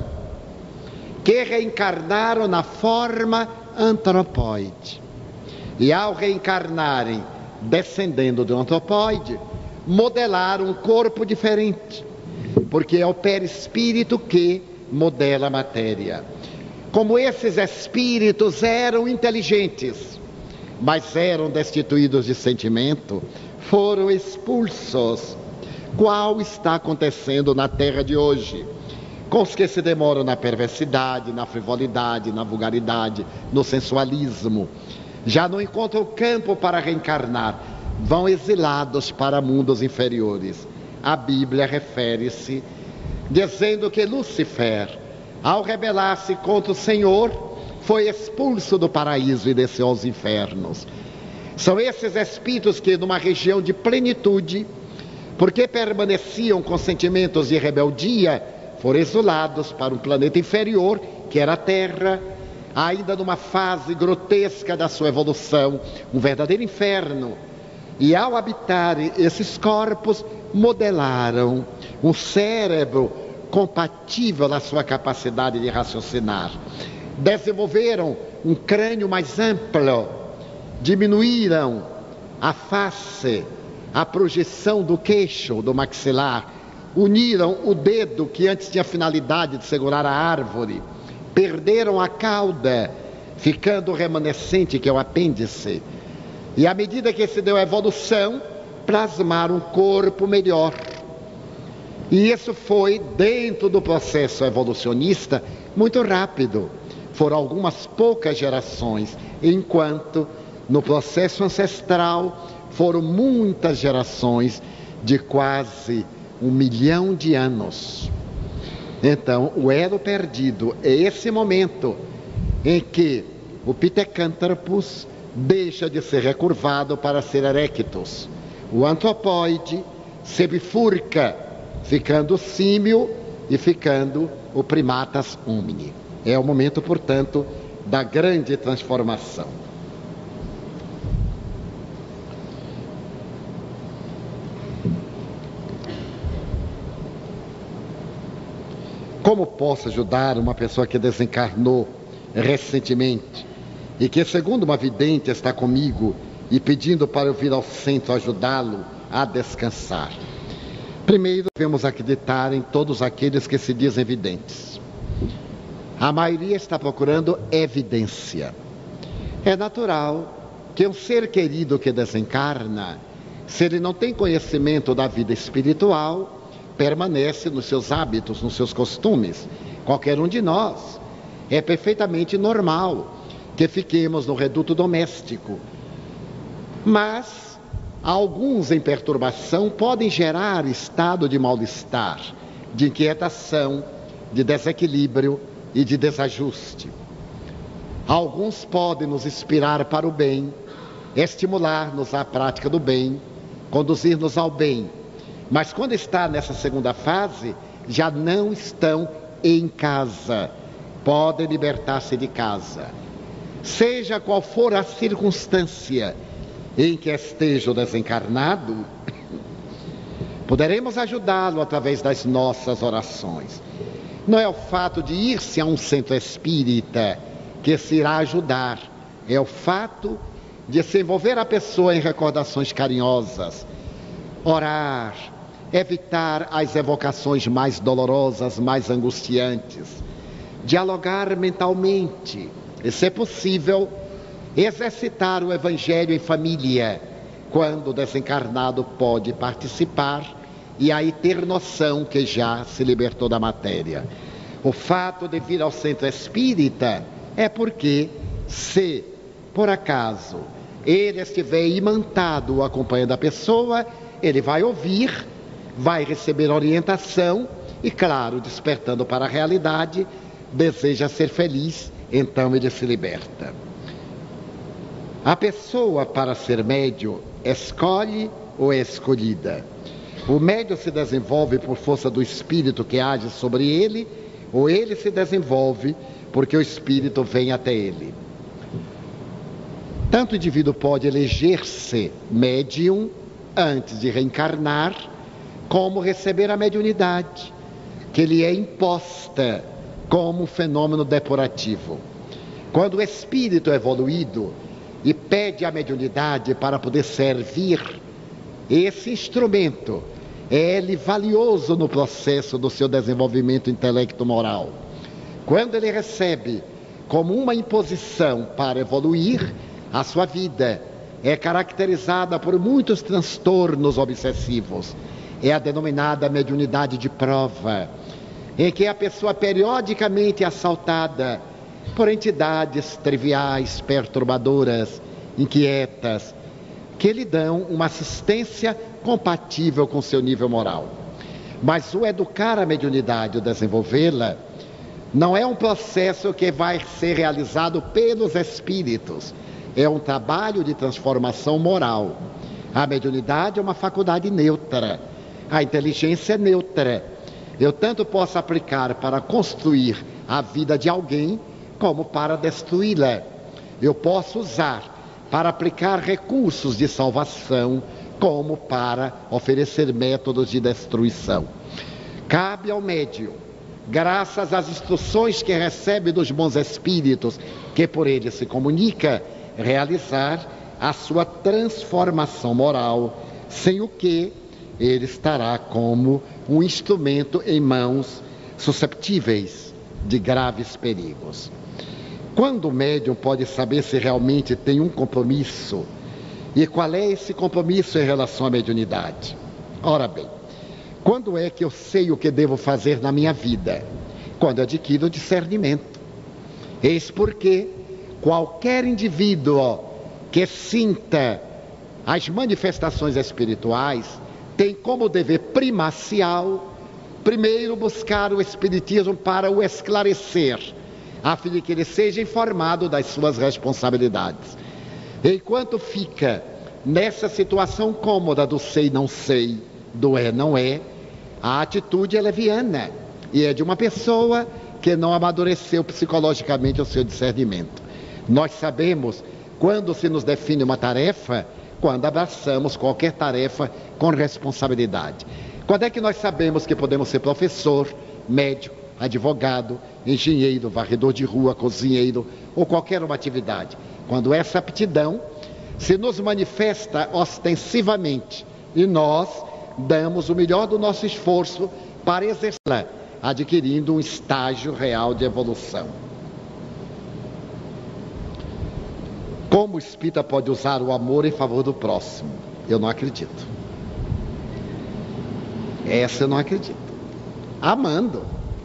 que reencarnaram na forma antropóide. E ao reencarnarem, descendendo do antropóide, modelaram um corpo diferente, porque é o perispírito que modela a matéria. Como esses espíritos eram inteligentes, mas eram destituídos de sentimento, foram expulsos. Qual está acontecendo na Terra de hoje? Com os que se demoram na perversidade, na frivolidade, na vulgaridade, no sensualismo. Já não encontram campo para reencarnar, vão exilados para mundos inferiores. A Bíblia refere-se dizendo que Lúcifer, ao rebelar-se contra o Senhor, foi expulso do paraíso e desceu aos infernos. São esses espíritos que, numa região de plenitude, porque permaneciam com sentimentos de rebeldia, foram exulados para um planeta inferior, que era a Terra, ainda numa fase grotesca da sua evolução, um verdadeiro inferno. E ao habitarem esses corpos, modelaram um cérebro compatível à sua capacidade de raciocinar. Desenvolveram um crânio mais amplo, diminuíram a face, a projeção do queixo, do maxilar, uniram o dedo que antes tinha a finalidade de segurar a árvore, perderam a cauda, ficando o remanescente, que é o apêndice. E à medida que se deu a evolução, plasmaram um corpo melhor. E isso foi, dentro do processo evolucionista, muito rápido. Foram algumas poucas gerações, enquanto no processo ancestral foram muitas gerações de quase 1 milhão de anos. Então, o elo perdido é esse momento em que o Pithecanthropus deixa de ser recurvado para ser erectus. O antropóide se bifurca, ficando símio e ficando o primatas homini. É o momento, portanto, da grande transformação. Como posso ajudar uma pessoa que desencarnou recentemente e que, segundo uma vidente, está comigo e pedindo para eu vir ao centro ajudá-lo a descansar? Primeiro, devemos acreditar em todos aqueles que se dizem videntes. A maioria está procurando evidência. É natural que um ser querido que desencarna, se ele não tem conhecimento da vida espiritual, permanece nos seus hábitos, nos seus costumes. Qualquer um de nós. É perfeitamente normal que fiquemos no reduto doméstico. Mas alguns em perturbação podem gerar estado de mal-estar, de inquietação, de desequilíbrio e de desajuste. Alguns podem nos inspirar para o bem, estimular-nos à prática do bem, conduzir-nos ao bem. Mas quando está nessa segunda fase, já não estão em casa, podem libertar-se de casa. Seja qual for a circunstância em que esteja o desencarnado, poderemos ajudá-lo através das nossas orações. Não é o fato de ir-se a um centro espírita que se irá ajudar, é o fato de se envolver a pessoa em recordações carinhosas, orar, evitar as evocações mais dolorosas, mais angustiantes, dialogar mentalmente e, se possível, exercitar o Evangelho em família, quando o desencarnado pode participar e aí ter noção que já se libertou da matéria. O fato de vir ao centro espírita é porque, se por acaso ele estiver imantado acompanhando a pessoa, ele vai ouvir, vai receber orientação e, claro, despertando para a realidade, deseja ser feliz, então ele se liberta. A pessoa, para ser médium, escolhe ou é escolhida? O médium se desenvolve por força do espírito que age sobre ele, ou ele se desenvolve porque o espírito vem até ele. Tanto o indivíduo pode eleger-se médium antes de reencarnar, como receber a mediunidade, que lhe é imposta como um fenômeno depurativo. Quando o espírito é evoluído e pede a mediunidade para poder servir, esse instrumento é-lhe valioso no processo do seu desenvolvimento intelecto-moral. Quando ele recebe como uma imposição para evoluir, a sua vida é caracterizada por muitos transtornos obsessivos. É a denominada mediunidade de prova, em que a pessoa periodicamente é assaltada por entidades triviais, perturbadoras, inquietas, que lhe dão uma assistência compatível com seu nível moral. Mas o educar a mediunidade, o desenvolvê-la, não é um processo que vai ser realizado pelos espíritos. É um trabalho de transformação moral. A mediunidade é uma faculdade neutra. A inteligência é neutra. Eu tanto posso aplicar para construir a vida de alguém, como para destruí-la. Eu posso usar para aplicar recursos de salvação, como para oferecer métodos de destruição. Cabe ao médium, graças às instruções que recebe dos bons espíritos, que por ele se comunica, realizar a sua transformação moral, sem o que ele estará como um instrumento em mãos susceptíveis de graves perigos. Quando o médium pode saber se realmente tem um compromisso, e qual é esse compromisso em relação à mediunidade? Ora bem, quando é que eu sei o que devo fazer na minha vida? Quando eu adquiro discernimento. Eis porque qualquer indivíduo que sinta as manifestações espirituais tem como dever primacial, primeiro buscar o espiritismo para o esclarecer, a fim de que ele seja informado das suas responsabilidades. Enquanto fica nessa situação cômoda do sei não sei, do é não é, a atitude é leviana e é de uma pessoa que não amadureceu psicologicamente o seu discernimento. Nós sabemos quando se nos define uma tarefa, quando abraçamos qualquer tarefa com responsabilidade. Quando é que nós sabemos que podemos ser professor, médico, advogado, engenheiro, varredor de rua, cozinheiro ou qualquer uma atividade? Quando essa aptidão se nos manifesta ostensivamente e nós damos o melhor do nosso esforço para exercê-la, adquirindo um estágio real de evolução. Como o espírita pode usar o amor em favor do próximo? Eu não acredito. Essa eu não acredito. Amando.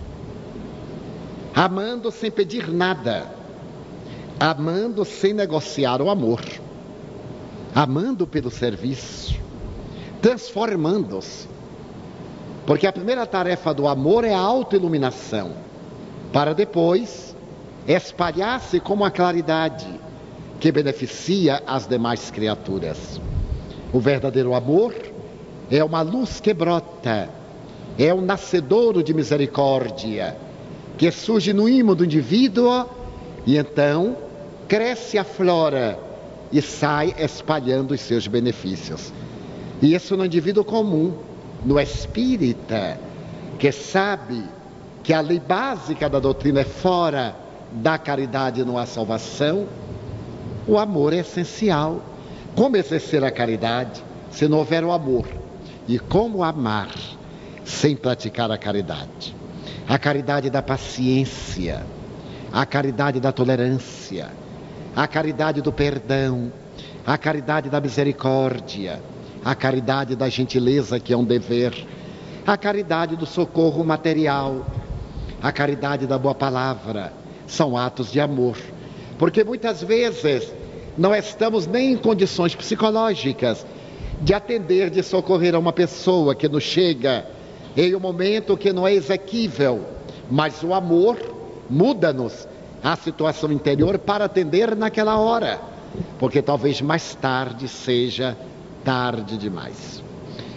Amando sem pedir nada. Amando sem negociar o amor. Amando pelo serviço. Transformando-se. Porque a primeira tarefa do amor é a autoiluminação, para depois espalhar-se como a claridade que beneficia as demais criaturas. O verdadeiro amor é uma luz que brota, é um nascedouro de misericórdia, que surge no ímã do indivíduo e então cresce, aflora e sai espalhando os seus benefícios. E isso no indivíduo comum, no espírita, que sabe que a lei básica da doutrina é fora da caridade não há salvação, o amor é essencial. Como exercer a caridade se não houver o amor? E como amar sem praticar a caridade? A caridade da paciência, a caridade da tolerância, a caridade do perdão, a caridade da misericórdia, a caridade da gentileza, que é um dever, a caridade do socorro material, a caridade da boa palavra, são atos de amor. Porque muitas vezes não estamos nem em condições psicológicas de atender, de socorrer a uma pessoa que nos chega em um momento que não é exequível, mas o amor muda-nos a situação interior para atender naquela hora, porque talvez mais tarde seja tarde demais.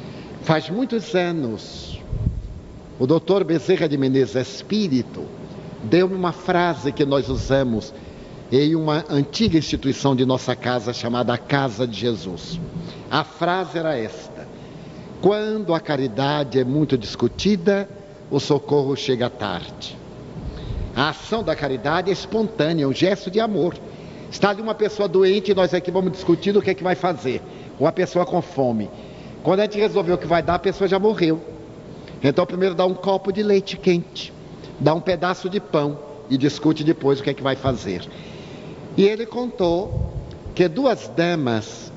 Faz muitos anos, o Dr. Bezerra de Menezes, espírito, deu-me uma frase que nós usamos em uma antiga instituição de nossa casa chamada Casa de Jesus. A frase era esta: quando a caridade é muito discutida, o socorro chega tarde. A ação da caridade é espontânea, é um gesto de amor. Está ali uma pessoa doente e nós aqui vamos discutir o que é que vai fazer. Ou a pessoa com fome. Quando a gente resolveu o que vai dar, a pessoa já morreu. Então primeiro dá um copo de leite quente, dá um pedaço de pão e discute depois o que é que vai fazer. E ele contou que 2 damas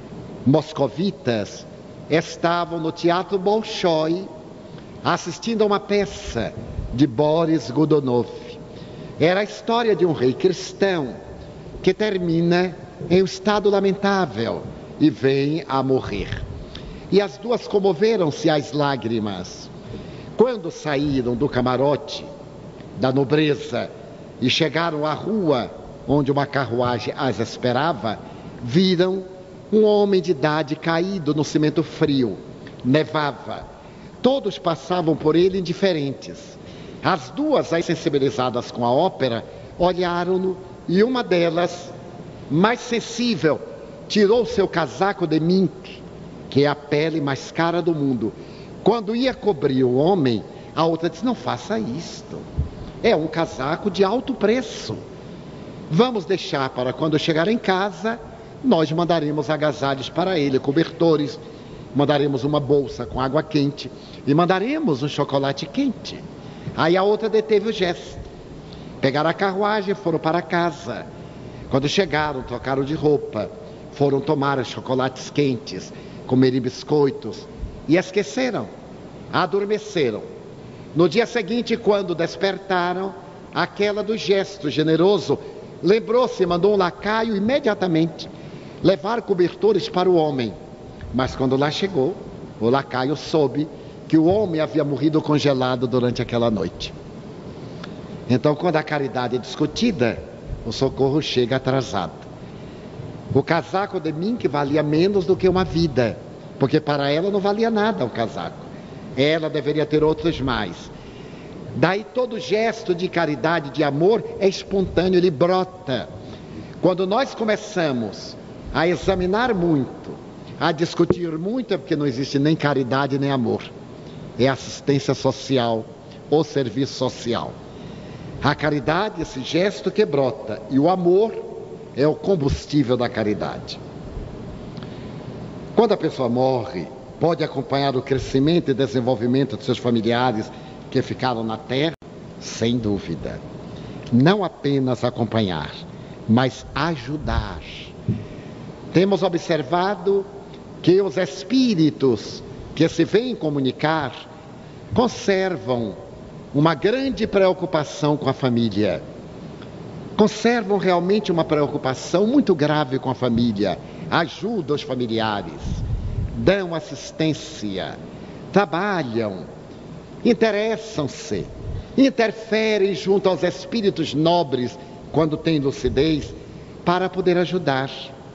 moscovitas estavam no Teatro Bolshoi assistindo a uma peça de Boris Godunov. Era a história de um rei cristão que termina em um estado lamentável e vem a morrer. E as 2 comoveram-se às lágrimas. Quando saíram do camarote da nobreza e chegaram à rua onde uma carruagem as esperava, viram um homem de idade caído no cimento frio. Nevava. Todos passavam por ele indiferentes. As 2, aí sensibilizadas com a ópera, olharam-no e uma delas, mais sensível, tirou seu casaco de mink, que é a pele mais cara do mundo. Quando ia cobrir o homem, a outra disse: não faça isto, é um casaco de alto preço. Vamos deixar para quando chegar em casa, nós mandaremos agasalhos para ele, cobertores, mandaremos uma bolsa com água quente e mandaremos um chocolate quente. Aí a outra deteve o gesto. Pegaram a carruagem e foram para casa. Quando chegaram, trocaram de roupa, foram tomar os chocolates quentes, comerem biscoitos e esqueceram, adormeceram. No dia seguinte, quando despertaram, aquela do gesto generoso lembrou-se e mandou um lacaio imediatamente levar cobertores para o homem. Mas quando lá chegou, o lacaio soube que o homem havia morrido congelado durante aquela noite. Então, quando a caridade é discutida, o socorro chega atrasado. O casaco de mink valia menos do que uma vida, porque para ela não valia nada o casaco. Ela deveria ter outros mais. Daí todo gesto de caridade, de amor, é espontâneo, ele brota. Quando nós começamos a examinar muito, a discutir muito, é porque não existe nem caridade nem amor. É assistência social ou serviço social. A caridade, esse gesto que brota, e o amor é o combustível da caridade. Quando a pessoa morre, pode acompanhar o crescimento e desenvolvimento de seus familiares que ficaram na terra? Sem dúvida. Não apenas acompanhar, mas ajudar. Temos observado que os espíritos que se vêm comunicar conservam uma grande preocupação com a família. Conservam realmente uma preocupação muito grave com a família. Ajudam os familiares, dão assistência, trabalham, interessam-se, interferem junto aos espíritos nobres, quando têm lucidez, para poder ajudar.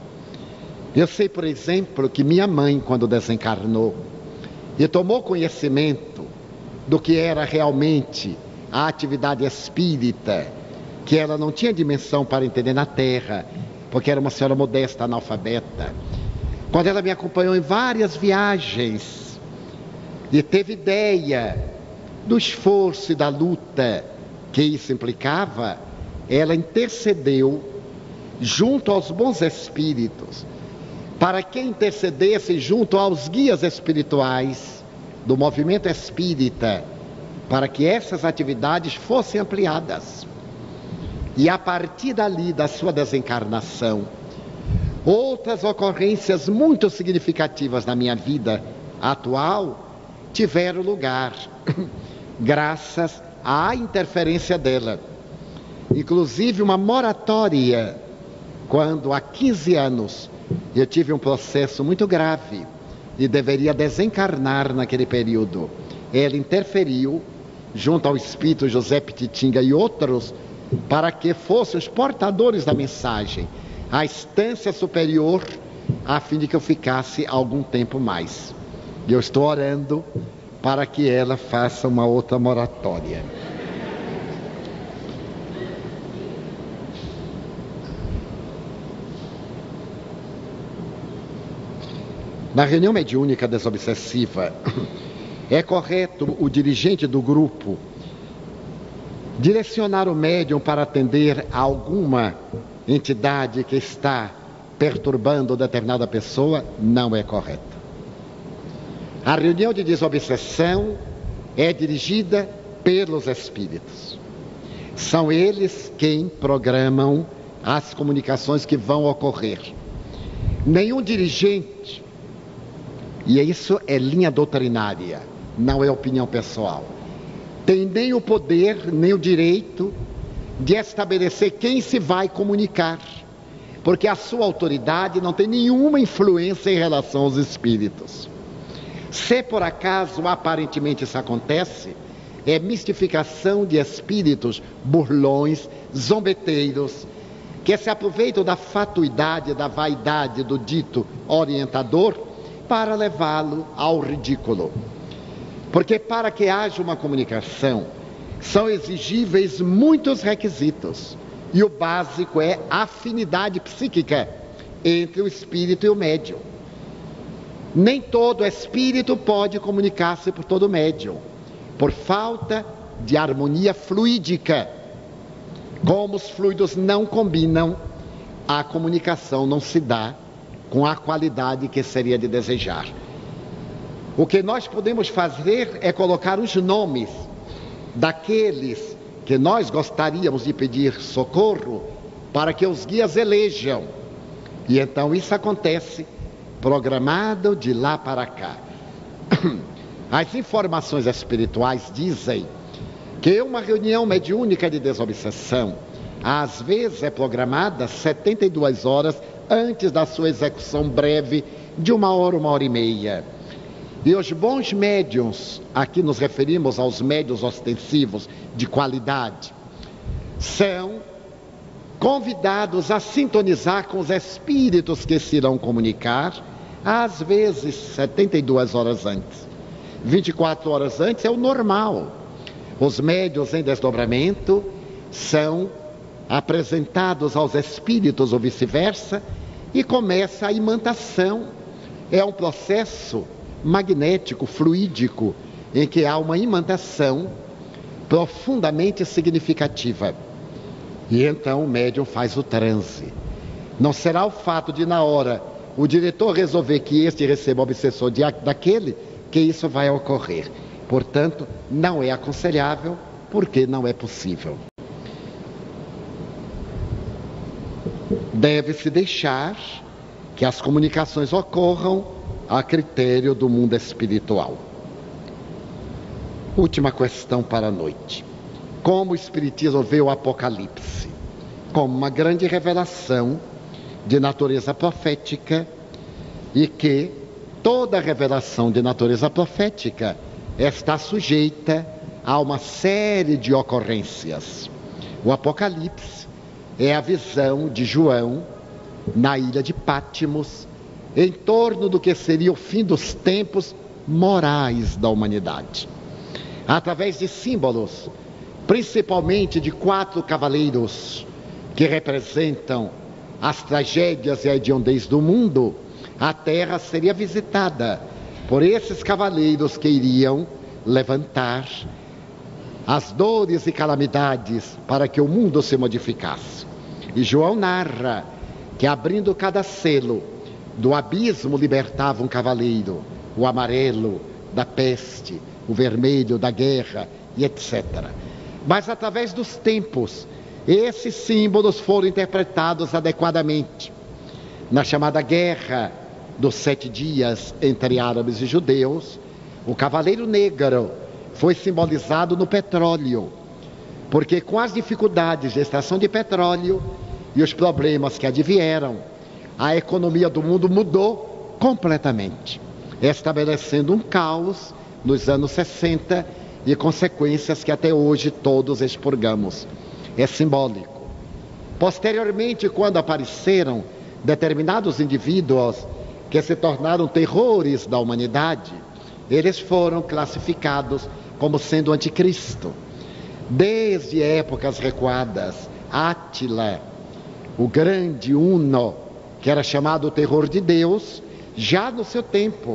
Eu sei, por exemplo, que minha mãe, quando desencarnou e tomou conhecimento do que era realmente a atividade espírita, que ela não tinha dimensão para entender na Terra, porque era uma senhora modesta, analfabeta. Quando ela me acompanhou em várias viagens e teve ideia do esforço e da luta que isso implicava, ela intercedeu junto aos bons espíritos, para que intercedesse junto aos guias espirituais do movimento espírita, para que essas atividades fossem ampliadas. E a partir dali, da sua desencarnação, outras ocorrências muito significativas na minha vida atual tiveram lugar, graças à interferência dela. Inclusive uma moratória, quando há 15 anos eu tive um processo muito grave e deveria desencarnar naquele período. Ela interferiu junto ao espírito José Pititinga e outros, para que fossem os portadores da mensagem, a instância superior, a fim de que eu ficasse algum tempo mais. E eu estou orando para que ela faça uma outra moratória. Na reunião mediúnica desobsessiva, é correto o dirigente do grupo direcionar o médium para atender a alguma entidade que está perturbando determinada pessoa? Não é correto. A reunião de desobsessão é dirigida pelos espíritos. São eles quem programam as comunicações que vão ocorrer. Nenhum dirigente, e isso é linha doutrinária, não é opinião pessoal, tem nem o poder, nem o direito de estabelecer quem se vai comunicar, porque a sua autoridade não tem nenhuma influência em relação aos espíritos. Se por acaso aparentemente isso acontece, é mistificação de espíritos burlões, zombeteiros, que se aproveitam da fatuidade, da vaidade do dito orientador para levá-lo ao ridículo. Porque para que haja uma comunicação, são exigíveis muitos requisitos. E o básico é a afinidade psíquica entre o espírito e o médium. Nem todo espírito pode comunicar-se por todo médium, por falta de harmonia fluídica. Como os fluidos não combinam, a comunicação não se dá com a qualidade que seria de desejar. O que nós podemos fazer é colocar os nomes daqueles que nós gostaríamos de pedir socorro para que os guias elejam. E então isso acontece programado de lá para cá. As informações espirituais dizem que uma reunião mediúnica de desobsessão às vezes é programada 72 horas antes da sua execução breve de 1 hora e meia. E os bons médiuns, aqui nos referimos aos médiuns ostensivos de qualidade, são convidados a sintonizar com os espíritos que se irão comunicar, às vezes 72 horas antes. 24 horas antes é o normal. Os médiuns em desdobramento são apresentados aos espíritos ou vice-versa e começa a imantação. É um processo magnético, fluídico, em que há uma imantação profundamente significativa. E então o médium faz o transe. Não será o fato de, na hora, o diretor resolver que este receba o obsessor daquele, que isso vai ocorrer. Portanto, não é aconselhável, porque não é possível. Deve-se deixar que as comunicações ocorram a critério do mundo espiritual. Última questão para a noite. Como o Espiritismo vê o Apocalipse? Como uma grande revelação de natureza profética, e que toda revelação de natureza profética está sujeita a uma série de ocorrências. O Apocalipse é a visão de João na ilha de Pátimos, em torno do que seria o fim dos tempos morais da humanidade. Através de símbolos, principalmente de 4 cavaleiros, que representam as tragédias e a hediondez do mundo, a Terra seria visitada por esses cavaleiros que iriam levantar as dores e calamidades para que o mundo se modificasse. E João narra que, abrindo cada selo, do abismo libertava um cavaleiro, o amarelo da peste, o vermelho da guerra e etc. Mas através dos tempos, esses símbolos foram interpretados adequadamente. Na chamada Guerra dos 7 Dias entre árabes e judeus, o cavaleiro negro foi simbolizado no petróleo, porque com as dificuldades de extração de petróleo e os problemas que advieram, a economia do mundo mudou completamente, estabelecendo um caos nos anos 60 e consequências que até hoje todos expurgamos. É simbólico. Posteriormente, quando apareceram determinados indivíduos que se tornaram terrores da humanidade, eles foram classificados como sendo o anticristo. Desde épocas recuadas, Átila, o grande Uno, que era chamado o terror de Deus, já no seu tempo,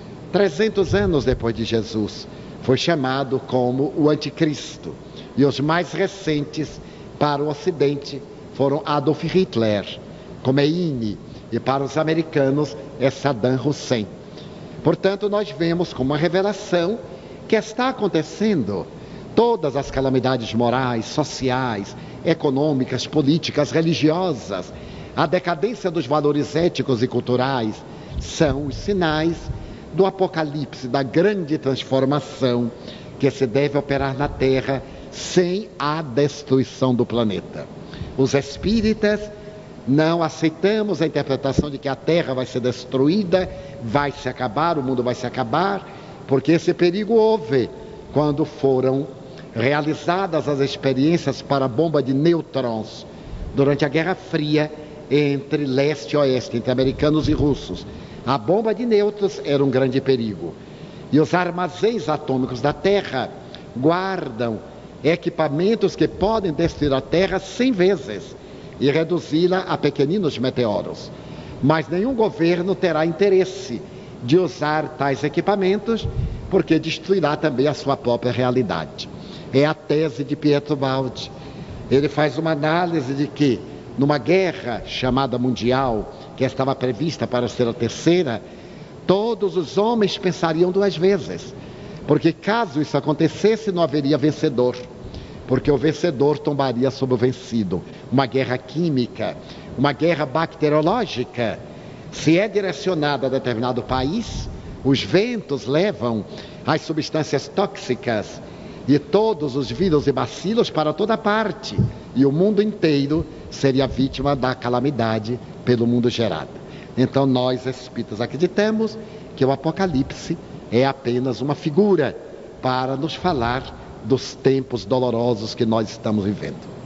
300 anos depois de Jesus, foi chamado como o anticristo. E os mais recentes para o Ocidente foram Adolf Hitler, Khomeini, e para os americanos é Saddam Hussein. Portanto, nós vemos como uma revelação que está acontecendo. Todas as calamidades morais, sociais, econômicas, políticas, religiosas, a decadência dos valores éticos e culturais são os sinais do apocalipse, da grande transformação que se deve operar na Terra sem a destruição do planeta. Os espíritas não aceitamos a interpretação de que a Terra vai ser destruída, vai se acabar, o mundo vai se acabar, porque esse perigo houve quando foram realizadas as experiências para a bomba de nêutrons durante a Guerra Fria entre leste e oeste, entre americanos e russos. A bomba de nêutrons era um grande perigo. E os armazéns atômicos da Terra guardam equipamentos que podem destruir a Terra 100 vezes e reduzi-la a pequeninos meteoros. Mas nenhum governo terá interesse de usar tais equipamentos, porque destruirá também a sua própria realidade. É a tese de Pietro Baldi. Ele faz uma análise de que, numa guerra chamada mundial, que estava prevista para ser a terceira, todos os homens pensariam 2 vezes, porque caso isso acontecesse, não haveria vencedor, porque o vencedor tombaria sobre o vencido. Uma guerra química, uma guerra bacteriológica, se é direcionada a determinado país, os ventos levam as substâncias tóxicas e todos os vírus e bacilos para toda parte, e o mundo inteiro seria vítima da calamidade pelo mundo gerado. Então nós espíritas acreditamos que o Apocalipse é apenas uma figura para nos falar dos tempos dolorosos que nós estamos vivendo.